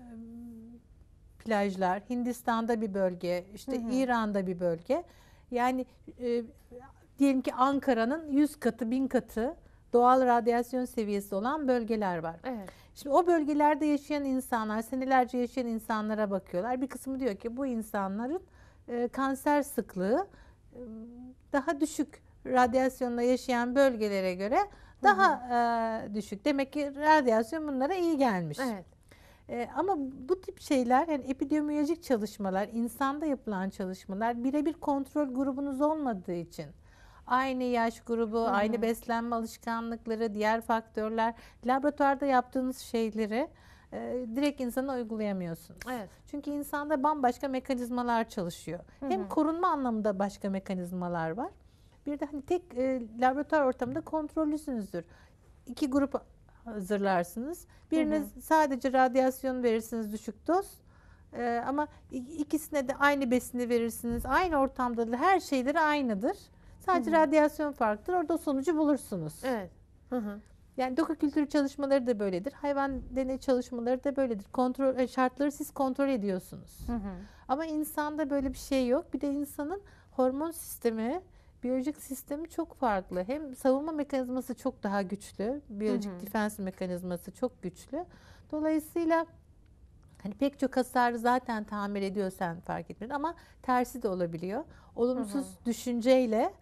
plajlar, Hindistan'da bir bölge, işte hı hı. İran'da bir bölge. Yani e, diyelim ki Ankara'nın yüz katı, bin katı doğal radyasyon seviyesi olan bölgeler var. Evet. Şimdi o bölgelerde yaşayan insanlar, senelerce yaşayan insanlara bakıyorlar. Bir kısmı diyor ki bu insanların e, kanser sıklığı e, daha düşük radyasyonla yaşayan bölgelere göre daha hı hı. E, düşük. Demek ki radyasyon bunlara iyi gelmiş. Evet. E, ama bu tip şeyler, yani epidemiyolojik çalışmalar, insanda yapılan çalışmalar birebir kontrol grubunuz olmadığı için, aynı yaş grubu, hı hı. aynı beslenme alışkanlıkları, diğer faktörler, laboratuvarda yaptığınız şeyleri e, direkt insana uygulayamıyorsunuz. Evet. Çünkü insanda bambaşka mekanizmalar çalışıyor. Hı hı. Hem korunma anlamında başka mekanizmalar var. Bir de hani tek e, laboratuvar ortamında kontrollüsünüzdür. İki grup hazırlarsınız. Biriniz hı hı. sadece radyasyon verirsiniz düşük doz. Ee, ama ikisine de aynı besini verirsiniz. Aynı ortamda her şeyleri aynıdır. Sadece hı hı. radyasyon farklıdır. Orada sonucu bulursunuz. Evet. Hı hı. Yani doku kültürü çalışmaları da böyledir. Hayvan deney çalışmaları da böyledir. Kontrol şartları siz kontrol ediyorsunuz. Hı hı. Ama insanda böyle bir şey yok. Bir de insanın hormon sistemi, biyolojik sistemi çok farklı. Hem savunma mekanizması çok daha güçlü. Biyolojik defens mekanizması çok güçlü. Dolayısıyla hani pek çok hasarı zaten tamir ediyorsan fark etmiyor ama tersi de olabiliyor. Olumsuz hı hı. düşünceyle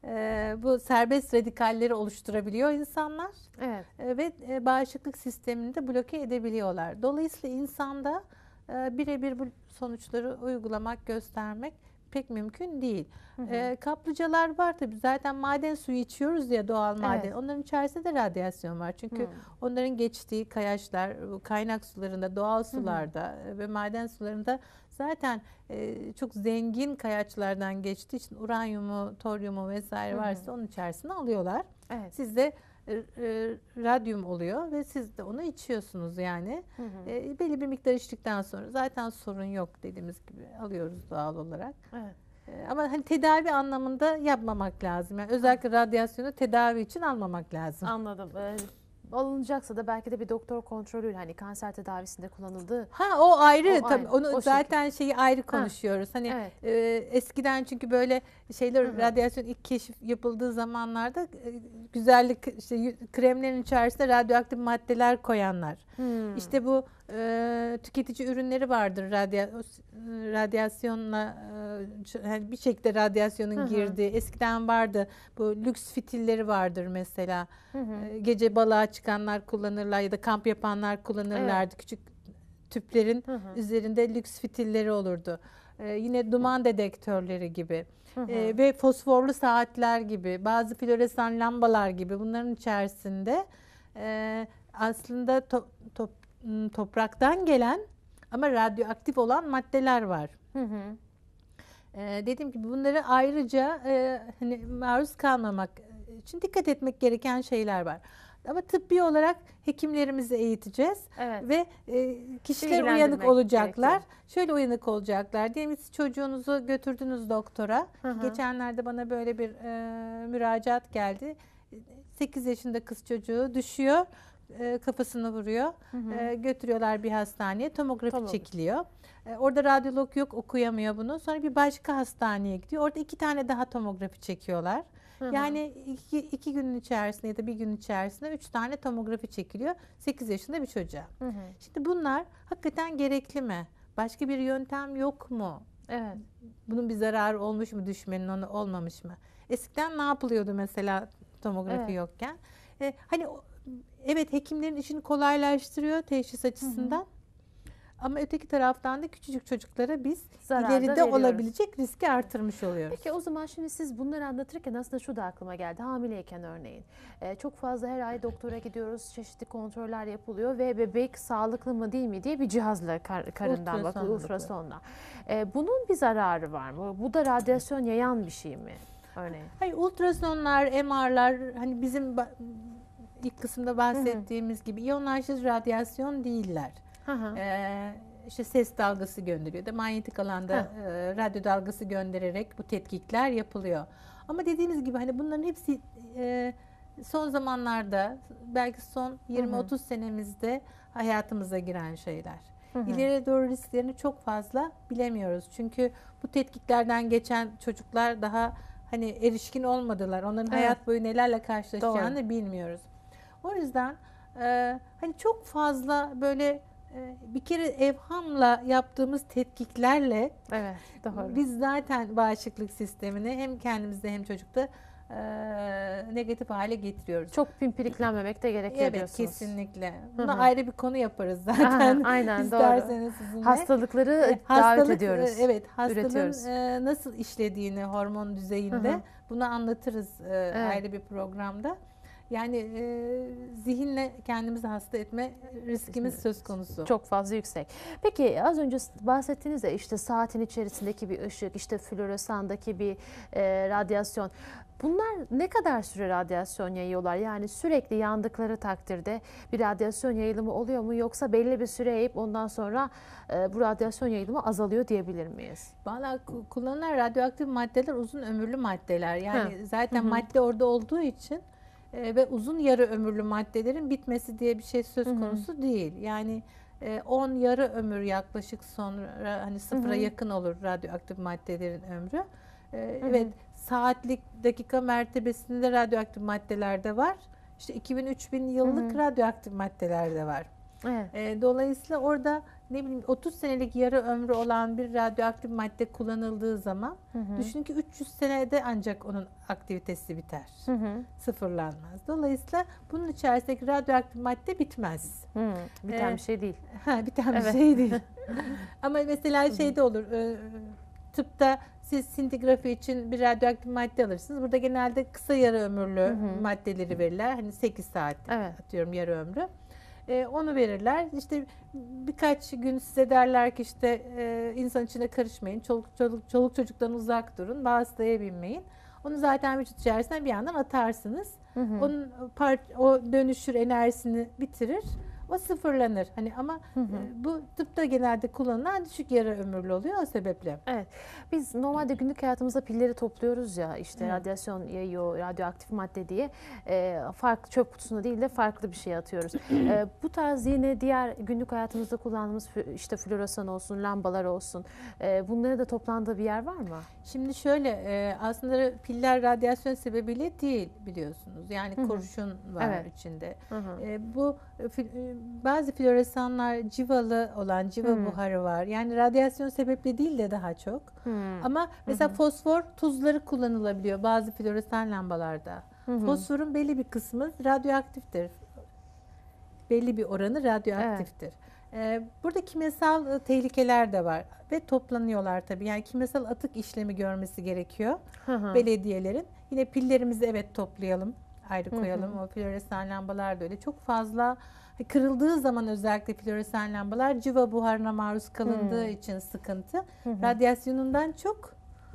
e, bu serbest radikalleri oluşturabiliyor insanlar. Evet. E, ve e, bağışıklık sistemini de bloke edebiliyorlar. Dolayısıyla insanda e, birebir bu sonuçları uygulamak, göstermek pek mümkün değil. Hı hı. E, kaplıcalar var tabii. Zaten maden suyu içiyoruz ya, doğal maden. Evet. Onların içerisinde de radyasyon var. Çünkü hı. onların geçtiği kayaçlar, kaynak sularında, doğal sularda hı hı. ve maden sularında zaten e, çok zengin kayaçlardan geçtiği için uranyumu, toryumu vesaire hı hı. varsa onun içerisine alıyorlar. Evet. Siz de e, e, radyum oluyor ve siz de onu içiyorsunuz yani. Hı hı. E, belli bir miktar içtikten sonra zaten sorun yok, dediğimiz gibi alıyoruz doğal olarak. Evet. E, ama hani tedavi anlamında yapmamak lazım. Yani özellikle radyasyonu tedavi için almamak lazım. Anladım. Ee, alınacaksa da belki de bir doktor kontrolüyle, hani kanser tedavisinde kullanıldığı. Ha o ayrı o tabii. Ayrı. Onu o zaten şekilde. şeyi ayrı konuşuyoruz. Ha. Hani evet. e, eskiden çünkü böyle şeyler, hı hı. radyasyon ilk keşif yapıldığı zamanlarda e, güzellik işte kremlerin içerisinde radyoaktif maddeler koyanlar. Hmm. İşte bu e, tüketici ürünleri vardır radya, radyasyonla e, yani bir şekilde radyasyonun hı hı. girdiği. Eskiden vardı. Bu lüks fitilleri vardır mesela. Hı hı. E, gece balığa çıkanlar kullanırlar ya da kamp yapanlar kullanırlardı. Evet. Küçük tüplerin hı hı. üzerinde lüks fitilleri olurdu. Ee, yine duman dedektörleri gibi hı hı. Ee, ve fosforlu saatler gibi, bazı floresan lambalar gibi, bunların içerisinde e, aslında to, to, topraktan gelen ama radyoaktif olan maddeler var. Hı hı. Ee, dediğim gibi bunları ayrıca e, hani maruz kalmamak için dikkat etmek gereken şeyler var. Ama tıbbi olarak hekimlerimizi eğiteceğiz. Evet. Ve e, kişiler uyanık olacaklar. Gerekiyor. Şöyle uyanık olacaklar. Diyelim siz çocuğunuzu götürdünüz doktora. Hı hı. Geçenlerde bana böyle bir e, müracaat geldi. sekiz yaşında kız çocuğu düşüyor. e, kafasını vuruyor. Hı hı. E, götürüyorlar bir hastaneye. Tomografi Tomografi. çekiliyor. E, orada radyolog yok, okuyamıyor bunu. Sonra bir başka hastaneye gidiyor. Orada iki tane daha tomografi çekiyorlar. Hı hı. Yani iki, iki günün içerisinde ya da bir gün içerisinde üç tane tomografi çekiliyor. sekiz yaşında bir çocuğa. Hı hı. Şimdi bunlar hakikaten gerekli mi? Başka bir yöntem yok mu? Evet. Bunun bir zararı olmuş mu düşmenin, onu olmamış mı? Eskiden ne yapılıyordu mesela tomografi Evet. yokken? Ee, hani o- evet, hekimlerin işini kolaylaştırıyor teşhis açısından. Ama öteki taraftan da küçücük çocuklara biz Zarar da ileride veriyoruz. olabilecek riski artırmış oluyoruz. Peki o zaman şimdi siz bunları anlatırken aslında şu da aklıma geldi. Hamileyken örneğin. Ee, çok fazla her ay doktora gidiyoruz. Çeşitli kontroller yapılıyor ve bebek sağlıklı mı değil mi diye bir cihazla kar- karından bakılıyor. Ultrasonla Ultrasonla. Ee, bunun bir zararı var mı? Bu da radyasyon yayan bir şey mi? Örneğin. Hayır, ultrasonlar, M R'lar hani bizim ba- ilk kısımda bahsettiğimiz gibi iyonlaştırıcı radyasyon değiller. Hı hı. Ee, işte ses dalgası gönderiyor da manyetik alanda e, radyo dalgası göndererek bu tetkikler yapılıyor. Ama dediğimiz gibi hani bunların hepsi e, son zamanlarda, belki son yirmi otuz senemizde hayatımıza giren şeyler. Hı hı. İleriye doğru risklerini çok fazla bilemiyoruz. Çünkü bu tetkiklerden geçen çocuklar daha hani erişkin olmadılar. Onların Evet. hayat boyu nelerle karşılaşacağını bilmiyoruz. O yüzden e, hani çok fazla böyle e, bir kere evhamla yaptığımız tetkiklerle Evet, doğru. biz zaten bağışıklık sistemini hem kendimizde hem çocukta e, negatif hale getiriyoruz. Çok pimpiriklenmemek de gerekiyor Evet, diyorsunuz. kesinlikle. Hı Buna hı. ayrı bir konu yaparız zaten. Aha, aynen, İsterseniz sizinle. Hastalıkları E, davet hastalık, ediyoruz. e, Evet, hastalığın üretiyoruz. e, nasıl işlediğini hormon düzeyinde Hı hı. bunu anlatırız e, ayrı bir programda. Yani e, zihinle kendimizi hasta etme riskimiz söz konusu. Çok fazla yüksek. Peki az önce bahsettiniz ya işte saatin içerisindeki bir ışık, işte floresandaki bir e, radyasyon. Bunlar ne kadar süre radyasyon yayıyorlar? Yani sürekli yandıkları takdirde bir radyasyon yayılımı oluyor mu? Yoksa belli bir süre yayıp ondan sonra e, bu radyasyon yayılımı azalıyor diyebilir miyiz? Valla ku- kullanılan radyoaktif maddeler uzun ömürlü maddeler. Yani Ha. zaten Hı hı. madde orada olduğu için e, ve uzun yarı ömürlü maddelerin bitmesi diye bir şey söz Hı hı. konusu değil. Yani e, on yarı ömür yaklaşık sonra hani sıfıra Hı hı. yakın olur radyoaktif maddelerin ömrü. E, Hı hı. evet, saatlik, dakika mertebesinde radyoaktif maddeler de var. İşte iki bin üç bin yıllık Hı hı. radyoaktif maddeler de var. Evet. E, dolayısıyla orada ne bileyim otuz senelik yarı ömrü olan bir radyoaktif madde kullanıldığı zaman Hı hı. düşünün ki üç yüz senede ancak onun aktivitesi biter. Hı hı. Sıfırlanmaz. Dolayısıyla bunun içerisindeki radyoaktif madde bitmez. Hı. Biten Ee, bir şey değil. Ha, biten Evet. bir şey değil. Ama mesela şey de olur. e, Tıpta siz sintigrafi için bir radyoaktif madde alırsınız. Burada genelde kısa yarı ömürlü Hı hı. maddeleri verirler. Hani sekiz saat Evet. atıyorum yarı ömrü. E, onu verirler. İşte birkaç gün size derler ki işte e, insan içine karışmayın. Çoluk, çoluk, çoluk çocuktan uzak durun. Vasıtaya binmeyin. Onu zaten vücut içerisinden bir yandan atarsınız. Hı hı. Onun part, o dönüşür, enerjisini bitirir. O sıfırlanır. Hani ama Hı hı. e, bu tıpta genelde kullanılan düşük yarı ömürlü oluyor o sebeple. Evet. Biz normalde günlük hayatımızda pilleri topluyoruz ya işte Evet. radyasyon yayıyor, radyoaktif madde diye. E, farklı çöp kutusuna değil de farklı bir şey atıyoruz. E, bu tarz yine diğer günlük hayatımızda kullandığımız fl- işte floresan olsun, lambalar olsun. E, bunların da toplandığı bir yer var mı? Şimdi şöyle e, aslında piller radyasyon sebebiyle değil biliyorsunuz. Yani Hı hı. kurşun var Evet. içinde. Hı hı. E, bu e, fil- e, bazı floresanlar civalı olan civa Hı. buharı var. Yani radyasyon sebeple değil de daha çok. Hmm. Ama mesela fosfor tuzları kullanılabiliyor bazı floresan lambalarda. Hı hı. Fosforun belli bir kısmı radyoaktiftir. Belli bir oranı radyoaktiftir. Ee, burada kimyasal e, tehlikeler de var ve toplanıyorlar tabii. Yani kimyasal atık işlemi görmesi gerekiyor Hı hı. belediyelerin. Yine pillerimizi evet toplayalım, ayrı Hı hı. koyalım. O floresan lambalar da öyle. Çok fazla kırıldığı zaman özellikle floresan lambalar civa buharına maruz kalındığı Hı. için sıkıntı. Hı hı. Radyasyonundan çok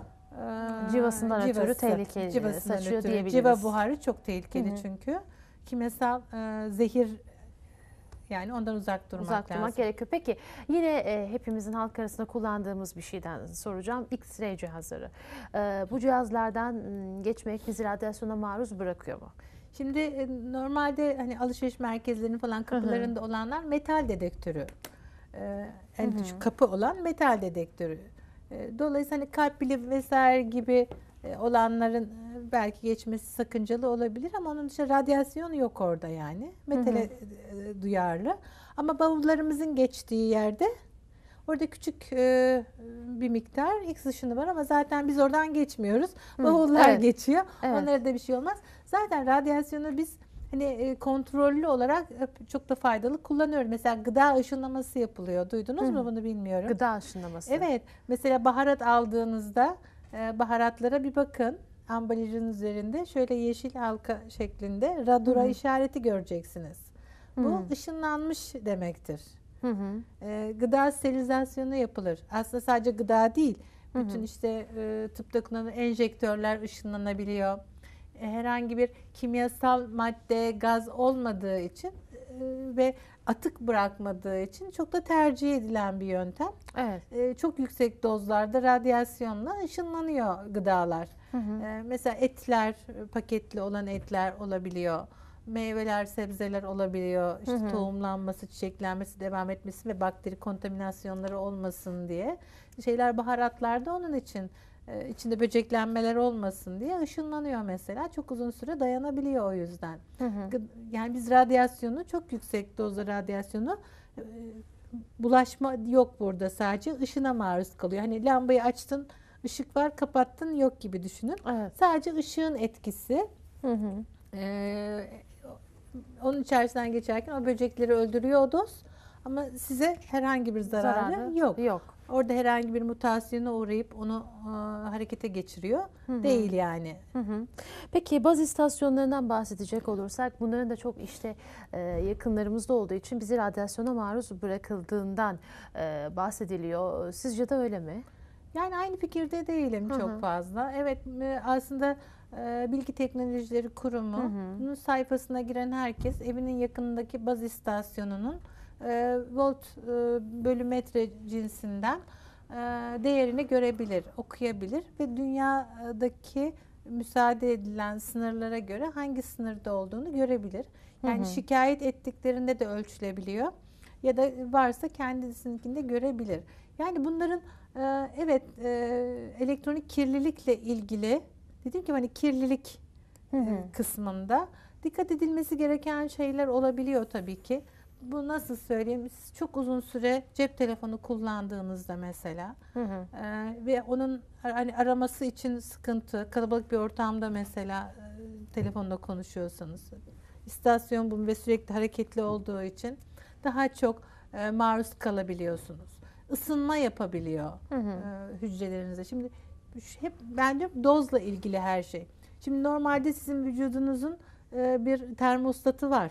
e, Civasından ötürü civası, tehlikeli civasından saçıyor ötürü. diyebiliriz. Civa buharı çok tehlikeli Hı hı. çünkü. Kimyasal e, zehir, yani ondan uzak durmak Uzak durmak lazım. gerekiyor. Peki yine e, hepimizin halk arasında kullandığımız bir şeyden soracağım. X-ray cihazları. E, bu cihazlardan m, geçmek bizi radyasyona maruz bırakıyor mu? Şimdi e, normalde hani alışveriş merkezlerinin falan kapılarında olanlar metal dedektörü. Ee, en Hı hı. küçük kapı olan metal dedektörü. Ee, dolayısıyla hani kalp pili vesaire gibi e, olanların e, belki geçmesi sakıncalı olabilir ama onun dışında radyasyon yok orada yani. Metale e, duyarlı. Ama bavullarımızın geçtiği yerde orada küçük e, bir miktar X ışını var ama zaten biz oradan geçmiyoruz. Hı, Bavullar evet. geçiyor. Evet. Onlara da bir şey olmaz. Zaten radyasyonu biz hani e, kontrollü olarak e, çok da faydalı kullanıyoruz. Mesela gıda ışınlaması yapılıyor. Duydunuz Hı. mu bunu bilmiyorum. Gıda aşılaması. Evet. Mesela baharat aldığınızda e, baharatlara bir bakın. Ambalajın üzerinde şöyle yeşil halka şeklinde radura Hı hı. işareti göreceksiniz. Bu Hı. ışınlanmış demektir. Hı hı. E, gıda sterilizasyonu yapılır. Aslında sadece gıda değil. Hı hı. Bütün işte e, tıpta kullanılan enjektörler ışınlanabiliyor. E, herhangi bir kimyasal madde, gaz olmadığı için e, ve atık bırakmadığı için çok da tercih edilen bir yöntem. Evet. E, çok yüksek dozlarda radyasyonla ışınlanıyor gıdalar. Hı hı. E, mesela etler, paketli olan etler olabiliyor. Meyveler, sebzeler olabiliyor. İşte Hı hı. tohumlanması, çiçeklenmesi devam etmesi ve bakteri kontaminasyonları olmasın diye. Şeyler baharatlarda onun için e, içinde böceklenmeler olmasın diye ışınlanıyor mesela. Çok uzun süre dayanabiliyor o yüzden. Hı hı. Gı- Yani biz radyasyonu, çok yüksek dozda radyasyonu e, bulaşma yok burada, sadece ışına maruz kalıyor. Hani lambayı açtın, ışık var, kapattın, yok gibi düşünün. Evet. Sadece ışığın etkisi. Hı hı. Ee, onun içerisinden geçerken o böcekleri öldürüyor o doz. Ama size herhangi bir zararı, Zararı yok. yok. Orada herhangi bir mutasyona uğrayıp onu e, harekete geçiriyor. Hı hı. Değil yani. Hı hı. Peki baz istasyonlarından bahsedecek olursak bunların da çok işte e, yakınlarımızda olduğu için bizi radyasyona maruz bırakıldığından e, bahsediliyor. Sizce de öyle mi? Yani aynı fikirde değilim Hı çok hı. fazla. Evet, e, aslında e, Bilgi Teknolojileri Kurumu, Hı hı. bunun sayfasına giren herkes evinin yakınındaki baz istasyonunun e, volt e, bölü metre cinsinden e, değerini görebilir, okuyabilir ve dünyadaki müsaade edilen sınırlara göre hangi sınırda olduğunu görebilir. Yani Hı hı. şikayet ettiklerinde de ölçülebiliyor ya da varsa kendisininkinde görebilir. Yani bunların e, evet, e, elektronik kirlilikle ilgili, dedim ki hani kirlilik Hı hı. e, kısmında dikkat edilmesi gereken şeyler olabiliyor tabii ki. Bu nasıl söyleyeyim? Siz çok uzun süre cep telefonu kullandığınızda mesela Hı hı. e, ve onun hani araması için sıkıntı, kalabalık bir ortamda mesela e, telefonla konuşuyorsanız, istasyon bu ve sürekli hareketli olduğu için daha çok e, maruz kalabiliyorsunuz. Isınma yapabiliyor Hı hı. e, hücrelerinize. Şimdi şu hep bence dozla ilgili her şey. Şimdi normalde sizin vücudunuzun e, bir termostatı var.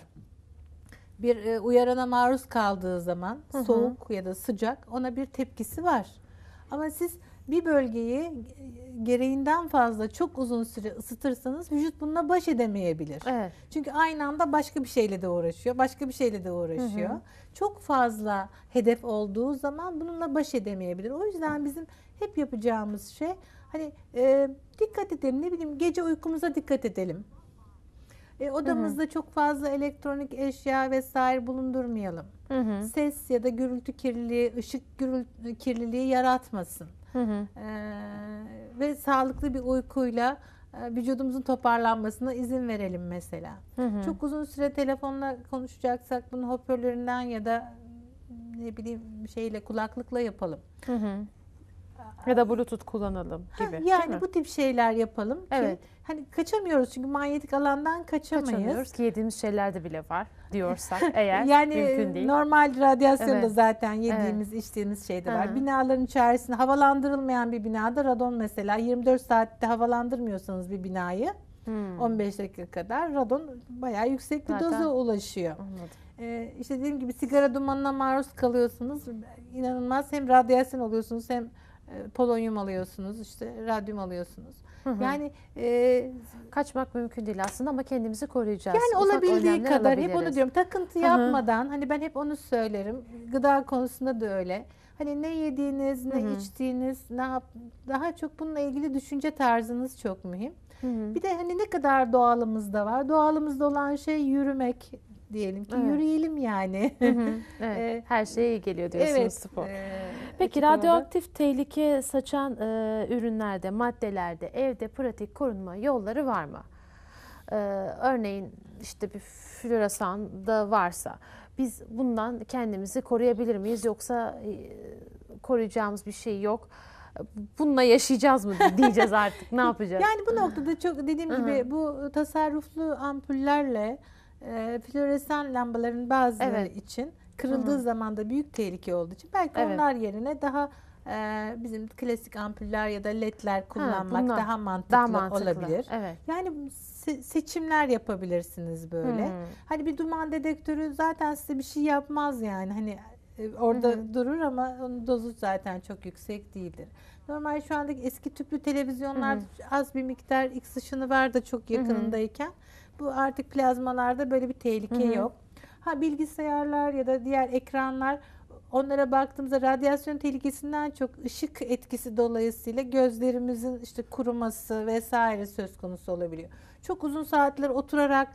Bir e, uyarana maruz kaldığı zaman Hı hı. soğuk ya da sıcak, ona bir tepkisi var. Ama siz bir bölgeyi gereğinden fazla çok uzun süre ısıtırsanız vücut bununla baş edemeyebilir. Evet. Çünkü aynı anda başka bir şeyle de uğraşıyor, başka bir şeyle de uğraşıyor. Hı hı. Çok fazla hedef olduğu zaman bununla baş edemeyebilir. O yüzden bizim hep yapacağımız şey hani e, dikkat edelim, ne bileyim, gece uykumuza dikkat edelim. E, odamızda hı hı. çok fazla elektronik eşya vesaire bulundurmayalım. Hı hı. Ses ya da gürültü kirliliği, ışık gürültü kirliliği yaratmasın. Hı hı. Ee, ve sağlıklı bir uykuyla e, vücudumuzun toparlanmasına izin verelim mesela. Hı hı. Çok uzun süre telefonla konuşacaksak bunu hoparlöründen ya da ne bileyim şeyle, kulaklıkla yapalım. Hı hı. Ya da Bluetooth kullanalım gibi. Ha, değil yani mi? bu tip şeyler yapalım ki Evet. hani kaçamıyoruz, çünkü manyetik alandan kaçamayız. Kaçamıyoruz ki yediğimiz şeylerde bile var diyorsak eğer Yani mümkün değil. normal radyasyonda Evet. zaten yediğimiz, içtiğimiz şeyde Hı var. hı. Binaların içerisinde havalandırılmayan bir binada radon mesela yirmi dört saatte havalandırmıyorsanız bir binayı Hmm. on beş dakika kadar radon bayağı yüksek bir Zaten doza ulaşıyor. anladım. Ee, işte dediğim gibi sigara dumanına maruz kalıyorsunuz. İnanılmaz, hem radyasyon oluyorsunuz hem e, polonyum alıyorsunuz, işte radyum alıyorsunuz. Hı hı. Yani e, Kaçmak mümkün değil aslında ama kendimizi koruyacağız. yani Ufak olabildiği önlemler kadar hep onu alabiliriz. diyorum. Takıntı Hı hı. yapmadan, hani ben hep onu söylerim. Gıda konusunda da öyle. Hani ne yediğiniz, ne Hı hı. içtiğiniz, ne yap, daha çok bununla ilgili düşünce tarzınız çok mühim. Hı hı. Bir de hani ne kadar doğalımızda var. Doğalımızda olan şey yürümek diyelim ki Evet. yürüyelim yani. Hı hı. Evet. Ee, Her şeye iyi geliyor diyorsunuz evet. spor. e, Peki açık havada. radyoaktif tehlike saçan e, ürünlerde, maddelerde evde pratik korunma yolları var mı? E, örneğin işte bir floresan da varsa biz bundan kendimizi koruyabilir miyiz yoksa e, koruyacağımız bir şey yok? Bununla yaşayacağız mı diyeceğiz artık? Ne yapacağız? Yani bu noktada çok dediğim Hı hı. gibi bu tasarruflu ampullerle e, floresan lambaların bazıları Evet. için kırıldığı Hı hı. zaman da büyük tehlike olduğu için belki Evet. onlar yerine daha e, bizim klasik ampuller ya da ledler kullanmak bunlar daha mantıklı, Daha mantıklı. olabilir. Evet. Yani se- seçimler yapabilirsiniz böyle. Hı. Hani bir duman dedektörü zaten size bir şey yapmaz yani. Hani e, orada Hı hı. durur ama onun dozu zaten çok yüksek değildir. Normal şu andaki eski tüplü televizyonlar Hı hı. az bir miktar X ışını var da çok yakınındayken bu artık plazmalarda böyle bir tehlike Hı hı. yok. Ha bilgisayarlar ya da diğer ekranlar, onlara baktığımızda radyasyon tehlikesinden çok ışık etkisi dolayısıyla gözlerimizin işte kuruması vesaire söz konusu olabiliyor. Çok uzun saatler oturarak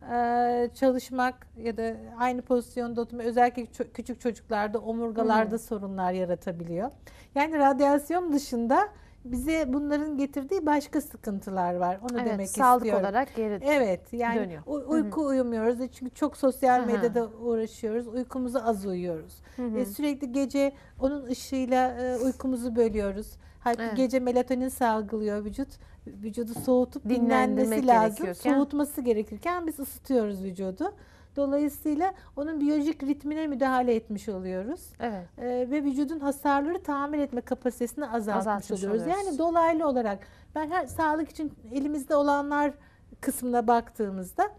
e, çalışmak ya da aynı pozisyonda oturmak özellikle ço- küçük çocuklarda omurgalarda Hı. sorunlar yaratabiliyor. Yani radyasyon dışında bize bunların getirdiği başka sıkıntılar var. Onu Evet, demek sağlık istiyorum. olarak geri Evet, yani dönüyor. u- Hı hı. uyku uyumuyoruz. Çünkü çok sosyal Hı hı. medyada uğraşıyoruz. Uykumuzu az uyuyoruz. Hı hı. E, sürekli gece onun ışığıyla e, uykumuzu bölüyoruz. Halbuki Evet. gece melatonin salgılıyor vücut. Vücudu soğutup Dinlendirmek dinlenmesi lazım. gerekiyorken. Soğutması gerekirken biz ısıtıyoruz vücudu. Dolayısıyla onun biyolojik ritmine müdahale etmiş oluyoruz. Evet. E, ve vücudun hasarları tamir etme kapasitesini azaltmış, Azaltmış oluyoruz. oluyoruz. Yani dolaylı olarak ben her sağlık için elimizde olanlar kısmına baktığımızda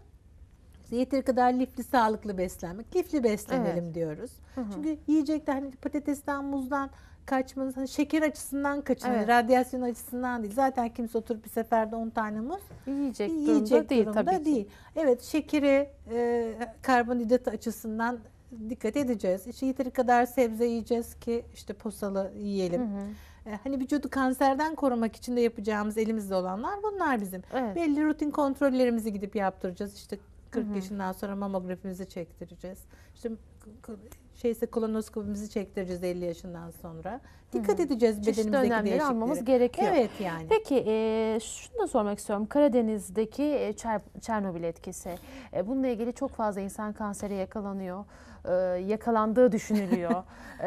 yeteri kadar lifli sağlıklı beslenmek, lifli beslenelim Evet. diyoruz. Hı hı. Çünkü yiyecekte hani patatesten, muzdan kaçmanız, hani şeker açısından kaçın, Evet. radyasyon açısından değil. Zaten kimse oturup bir seferde on tane muz Yiyecek, yiyecek durumda değil durumda tabii ki. değil. Evet, şekeri, e, karbonhidrat açısından dikkat edeceğiz. İşte yeteri kadar sebze yiyeceğiz ki işte posalı yiyelim. Hı hı. E, Hani vücudu kanserden korumak için de yapacağımız elimizde olanlar bunlar bizim. Evet. Belli rutin kontrollerimizi gidip yaptıracağız. İşte kırk Hı hı. yaşından sonra mamografimizi çektireceğiz. İşte k- şeyse kolonoskopimizi çektireceğiz elli yaşından sonra. Dikkat Hı hı. edeceğiz Çeşitli bedenimizdeki önlemleri değişikliklere. almamız gerekiyor. Evet yani. Peki e, şunu da sormak istiyorum. Karadeniz'deki e, Çer- Çernobil etkisi. E, bununla ilgili çok fazla insan kansere yakalanıyor. E, yakalandığı düşünülüyor.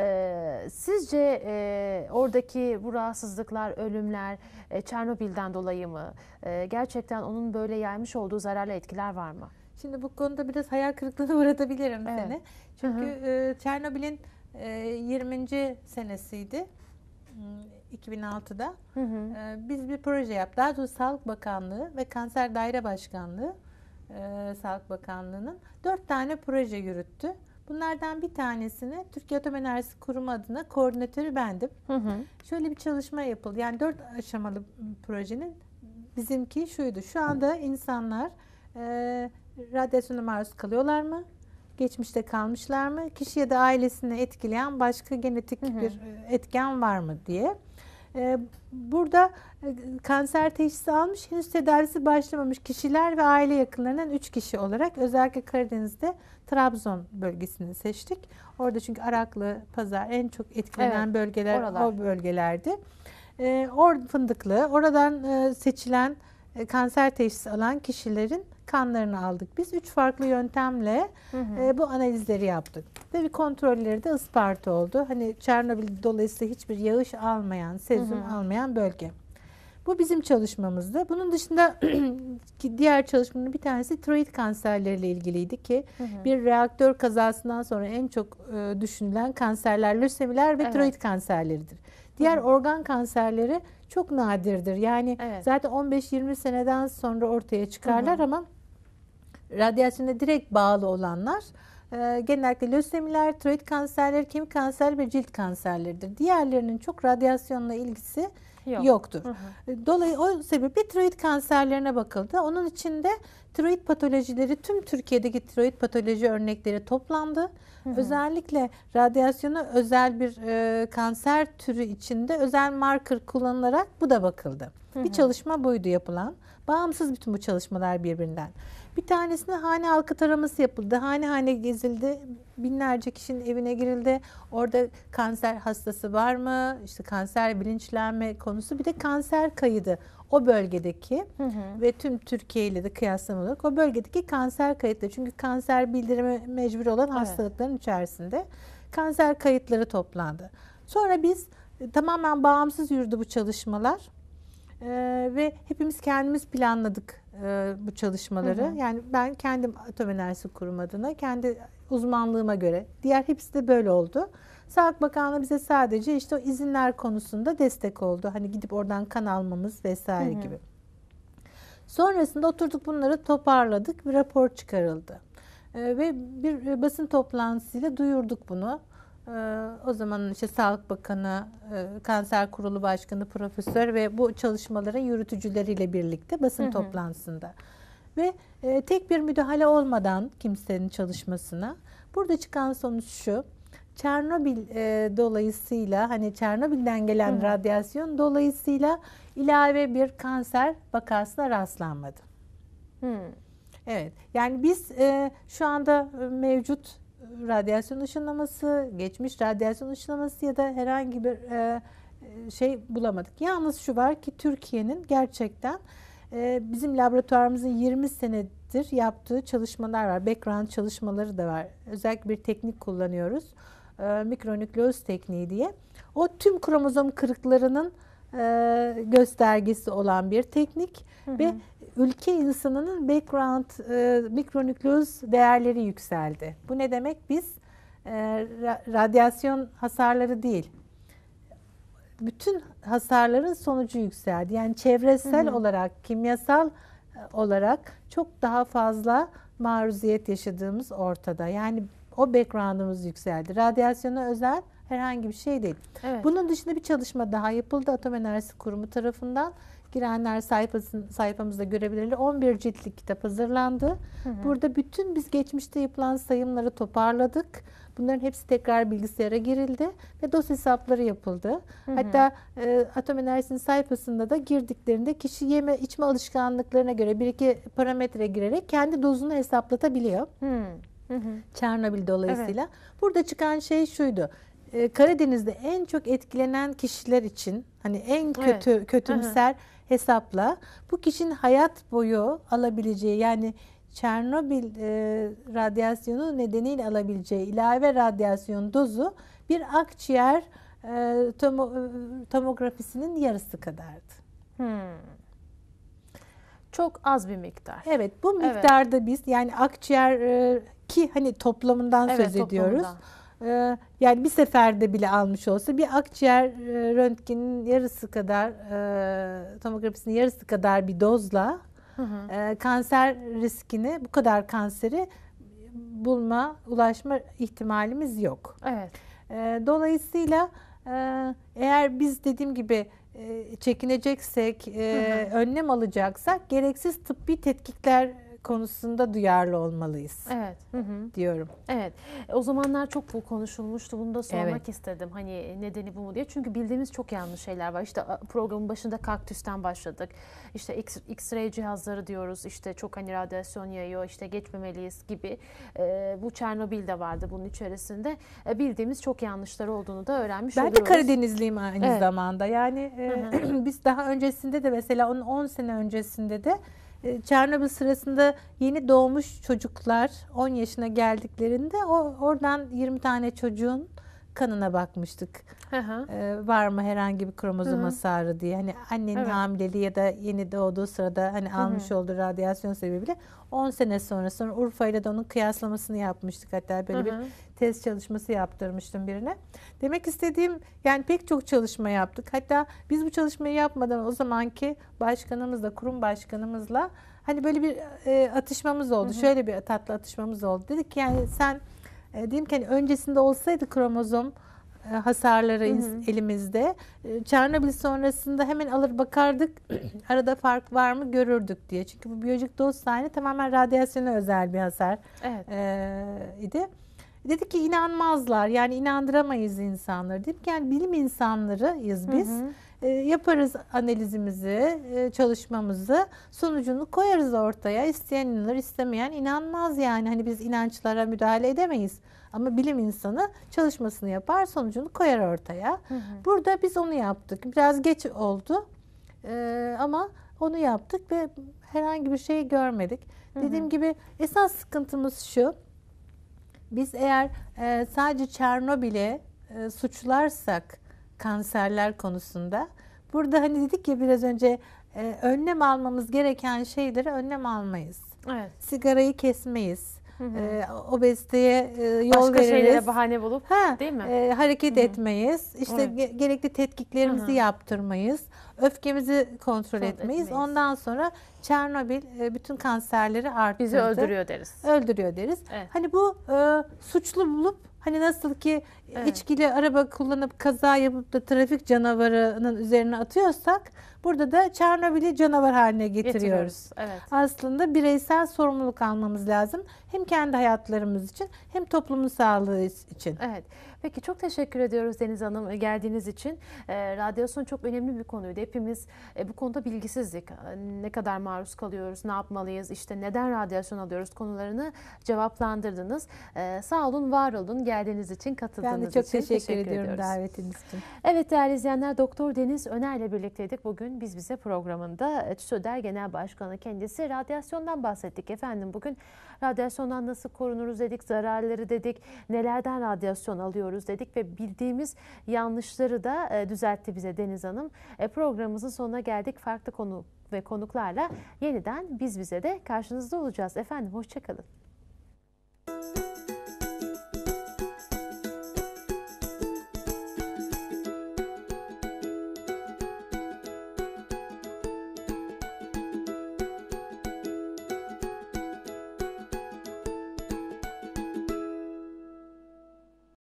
e, sizce e, oradaki bu rahatsızlıklar, ölümler e, Çernobil'den dolayı mı? E, gerçekten onun böyle yaymış olduğu zararlı etkiler var mı? Şimdi bu konuda biraz hayal kırıklığına uğratabilirim Evet. seni. Çünkü Hı hı. e, Çernobil'in e, yirminci senesiydi. Hmm, iki bin altıda. Hı hı. E, biz bir proje yaptık. Daha doğrusu Sağlık Bakanlığı ve Kanser Daire Başkanlığı, e, Sağlık Bakanlığı'nın dört tane proje yürüttü. Bunlardan bir tanesini Türkiye Atom Enerjisi Kurumu adına koordinatörü bendim. Hı hı. Şöyle bir çalışma yapıldı. Yani dört aşamalı projenin bizimki şuydu. Şu anda insanlar e, radyasyona maruz kalıyorlar mı? Geçmişte kalmışlar mı? Kişi ya da ailesini etkileyen başka genetik Hı hı. bir etken var mı diye. E, burada e, kanser teşhisi almış, henüz tedavisi başlamamış kişiler ve aile yakınlarından üç kişi olarak özellikle Karadeniz'de Trabzon bölgesini seçtik. Orada çünkü Araklı, Pazar en çok etkilenen Evet, bölgeler oralar. o bölgelerdi. E, or Fındıklı, oradan e, seçilen e, kanser teşhisi alan kişilerin kanlarını aldık. Biz üç farklı yöntemle Hı hı. e, bu analizleri yaptık. Ve bir kontrolleri de Isparta oldu. Hani Çernobil dolayısıyla hiçbir yağış almayan, sezum Hı hı. almayan bölge. Bu bizim çalışmamızdı. Bunun dışında ki diğer çalışmanın bir tanesi tiroid kanserleriyle ilgiliydi ki Hı hı. bir reaktör kazasından sonra en çok e, düşünülen kanserler lösemiler ve Evet. tiroid kanserleridir. Diğer Hı hı. organ kanserleri çok nadirdir. Yani Evet. zaten on beş yirmi seneden sonra ortaya çıkarlar Hı hı. ama radyasyona direkt bağlı olanlar e, genellikle lösemiler, tiroid kanserleri, kemik kanserleri ve cilt kanserleridir. Diğerlerinin çok radyasyonla ilgisi Yok. yoktur. Hı hı. Dolayısıyla o sebeple tiroid kanserlerine bakıldı. Onun içinde tiroid patolojileri, tüm Türkiye'deki tiroid patoloji örnekleri toplandı. Hı hı. Özellikle radyasyona özel bir e, kanser türü içinde özel marker kullanılarak bu da bakıldı. Hı hı. Bir çalışma buydu yapılan. Bağımsız bütün bu çalışmalar birbirinden. Bir tanesinde hane halkı taraması yapıldı. Hane hane gezildi. Binlerce kişinin evine girildi. Orada kanser hastası var mı? İşte kanser bilinçlenme konusu. Bir de kanser kaydı. O bölgedeki hı hı. ve tüm Türkiye ile de kıyaslama olarak o bölgedeki kanser kayıtları. Çünkü kanser bildirimi mecbur olan evet. hastalıkların içerisinde kanser kayıtları toplandı. Sonra biz tamamen bağımsız yürüdü bu çalışmalar. Ee, ve hepimiz kendimiz planladık e, bu çalışmaları. Hı hı. Yani ben kendim Atom Enerjisi Kurum adına kendi uzmanlığıma göre. Diğer hepsi de böyle oldu. Sağlık Bakanlığı bize sadece işte o izinler konusunda destek oldu. Hani gidip oradan kan almamız vesaire hı hı. gibi. Sonrasında oturduk, bunları toparladık. Bir rapor çıkarıldı. Ee, ve bir basın toplantısıyla duyurduk bunu. O zamanın işte Sağlık Bakanı, Kanser Kurulu Başkanı, Profesör ve bu çalışmaların yürütücüleriyle birlikte basın hı hı. toplantısında. Ve tek bir müdahale olmadan kimsenin çalışmasına, burada çıkan sonuç şu: Çernobil dolayısıyla, hani Çernobil'den gelen hı hı. radyasyon dolayısıyla ilave bir kanser vakasına rastlanmadı. Hı. Evet, yani biz şu anda mevcut radyasyon ışınlaması, geçmiş radyasyon ışınlaması ya da herhangi bir e, şey bulamadık. Yalnız şu var ki Türkiye'nin gerçekten e, bizim laboratuvarımızın yirmi senedir yaptığı çalışmalar var. Background çalışmaları da var. Özellikle bir teknik kullanıyoruz. E, mikronükleoz tekniği diye. O tüm kromozom kırıklarının e, göstergesi olan bir teknik hı hı. ve ülke insanının background e, mikronükleoz değerleri yükseldi. Bu ne demek? Biz e, ra- radyasyon hasarları değil, bütün hasarların sonucu yükseldi. Yani çevresel hı hı. olarak, kimyasal olarak çok daha fazla maruziyet yaşadığımız ortada. Yani o background'ımız yükseldi. Radyasyona özel herhangi bir şey değil. Evet. Bunun dışında bir çalışma daha yapıldı Atom Enerjisi Kurumu tarafından. Girenler sayfamızda görebilirler. on bir ciltlik kitap hazırlandı. Hı hı. Burada bütün biz geçmişte yapılan sayımları toparladık. Bunların hepsi tekrar bilgisayara girildi ve dosya hesapları yapıldı. Hı hı. Hatta e, Atom Enerjisi'nin sayfasında da girdiklerinde kişi yeme içme alışkanlıklarına göre bir iki parametre girerek kendi dozunu hesaplatabiliyor. Hı hı. Çernobil dolayısıyla. Evet. Burada çıkan şey şuydu: Ee, Karadeniz'de en çok etkilenen kişiler için hani en kötü evet. kötümser hı hı. hesapla bu kişinin hayat boyu alabileceği, yani Çernobil e, radyasyonu nedeniyle alabileceği ilave radyasyon dozu bir akciğer e, tomo, tomografisinin yarısı kadardı. Hmm. Çok az bir miktar. Evet, bu miktarda evet. biz yani akciğer e, ki hani toplamından evet, söz ediyoruz. Toplamından. Yani bir seferde bile almış olsa bir akciğer röntgenin yarısı kadar, tomografisinin yarısı kadar bir dozla hı hı. kanser riskini, bu kadar kanseri bulma, ulaşma ihtimalimiz yok. Evet. Dolayısıyla eğer biz dediğim gibi çekineceksek, hı hı. önlem alacaksak gereksiz tıbbi tetkikler konusunda duyarlı olmalıyız. Evet. Hı hı. Diyorum. Evet. O zamanlar çok bu konuşulmuştu. Bunu da sormak evet. istedim. Hani nedeni bu mu diye. Çünkü bildiğimiz çok yanlış şeyler var. İşte programın başında kaktüsten başladık. İşte X-ray cihazları diyoruz. İşte çok hani radyasyon yayıyor. İşte geçmemeliyiz gibi. Ee, bu Çernobil de vardı bunun içerisinde. Ee, bildiğimiz çok yanlışlar olduğunu da öğrenmiş ben oluyoruz. Ben de Karadenizliyim aynı evet. zamanda. Yani e, biz daha öncesinde de mesela onun on sene öncesinde de Çernobil sırasında yeni doğmuş çocuklar on yaşına geldiklerinde o oradan yirmi tane çocuğun kanına bakmıştık. Hı hı. Ee, var mı herhangi bir kromozom hı hı. hasarı diye. Hani annenin evet. hamileliği ya da yeni doğduğu sırada hani hı hı. almış olduğu radyasyon sebebiyle on sene sonra sonra Urfa ile de onun kıyaslamasını yapmıştık. Hatta böyle hı hı. bir test çalışması yaptırmıştım birine. Demek istediğim, yani pek çok çalışma yaptık. Hatta biz bu çalışmayı yapmadan o zamanki başkanımızla, kurum başkanımızla hani böyle bir e, atışmamız oldu. Hı hı. Şöyle bir tatlı atışmamız oldu. Dedik ki yani sen e, diyeyim ki hani öncesinde olsaydı kromozom e, hasarları Hı hı. ins- elimizde. E, Çernobil sonrasında hemen alır bakardık arada fark var mı görürdük diye. Çünkü bu biyolojik dostane tamamen radyasyona özel bir hasar Evet. e, idi. Dedik ki inanmazlar, yani inandıramayız insanları. Dedik ki yani bilim insanlarıyız biz. Hı hı. E, yaparız analizimizi, e, çalışmamızı, sonucunu koyarız ortaya. İsteyen inanır, istemeyen inanmaz yani. Hani biz inançlara müdahale edemeyiz. Ama bilim insanı çalışmasını yapar, sonucunu koyar ortaya. Hı hı. Burada biz onu yaptık. Biraz geç oldu e, ama onu yaptık ve herhangi bir şey görmedik. Hı hı. Dediğim gibi esas sıkıntımız şu. Biz eğer e, sadece Çernobil'e e, suçlarsak kanserler konusunda, burada hani dedik ya biraz önce, e, önlem almamız gereken şeyleri önlem almayız. Evet. Sigarayı kesmeyiz. Hı hı. E, obeziteye e, yol Başka veririz. şeylere bahane bulup Ha, değil mi? e, hareket Hı hı. etmeyiz. İşte Evet. ge- gerekli tetkiklerimizi Hı hı. yaptırmayız. Öfkemizi kontrol Kontrol etmeyiz. etmeyiz. Ondan sonra Çernobil e, bütün kanserleri arttırdı. Bizi öldürüyor deriz. Öldürüyor deriz. Evet. Hani bu e, suçlu bulup, hani nasıl ki Evet. içkili araba kullanıp kaza yapıp da trafik canavarının üzerine atıyorsak, burada da Çernobil'i canavar haline getiriyoruz. Getiriyoruz. Evet. Aslında bireysel sorumluluk almamız lazım. Hem kendi hayatlarımız için hem toplumun sağlığı için. Evet. Peki çok teşekkür ediyoruz Deniz Hanım geldiğiniz için. E, radyasyon çok önemli bir konuydu. Hepimiz e, bu konuda bilgisizlik. E, ne kadar maruz kalıyoruz, ne yapmalıyız, işte neden radyasyon alıyoruz konularını cevaplandırdınız. E, sağ olun, var olun geldiğiniz için, katıldığınız Ben de çok için. teşekkür, ediyorum ediyoruz. davetiniz için. Evet değerli izleyenler, Doktor Deniz Öner ile birlikteydik. Bugün Biz Bize programında TÜSÖDER Genel Başkanı kendisi. Radyasyondan bahsettik efendim. Bugün radyasyondan nasıl korunuruz dedik, zararları dedik, nelerden radyasyon alıyoruz dedik ve bildiğimiz yanlışları da e, düzeltti bize Deniz Hanım. E, programımızın sonuna geldik. Farklı konu ve konuklarla yeniden Biz Bize de karşınızda olacağız. Efendim hoşça kalın.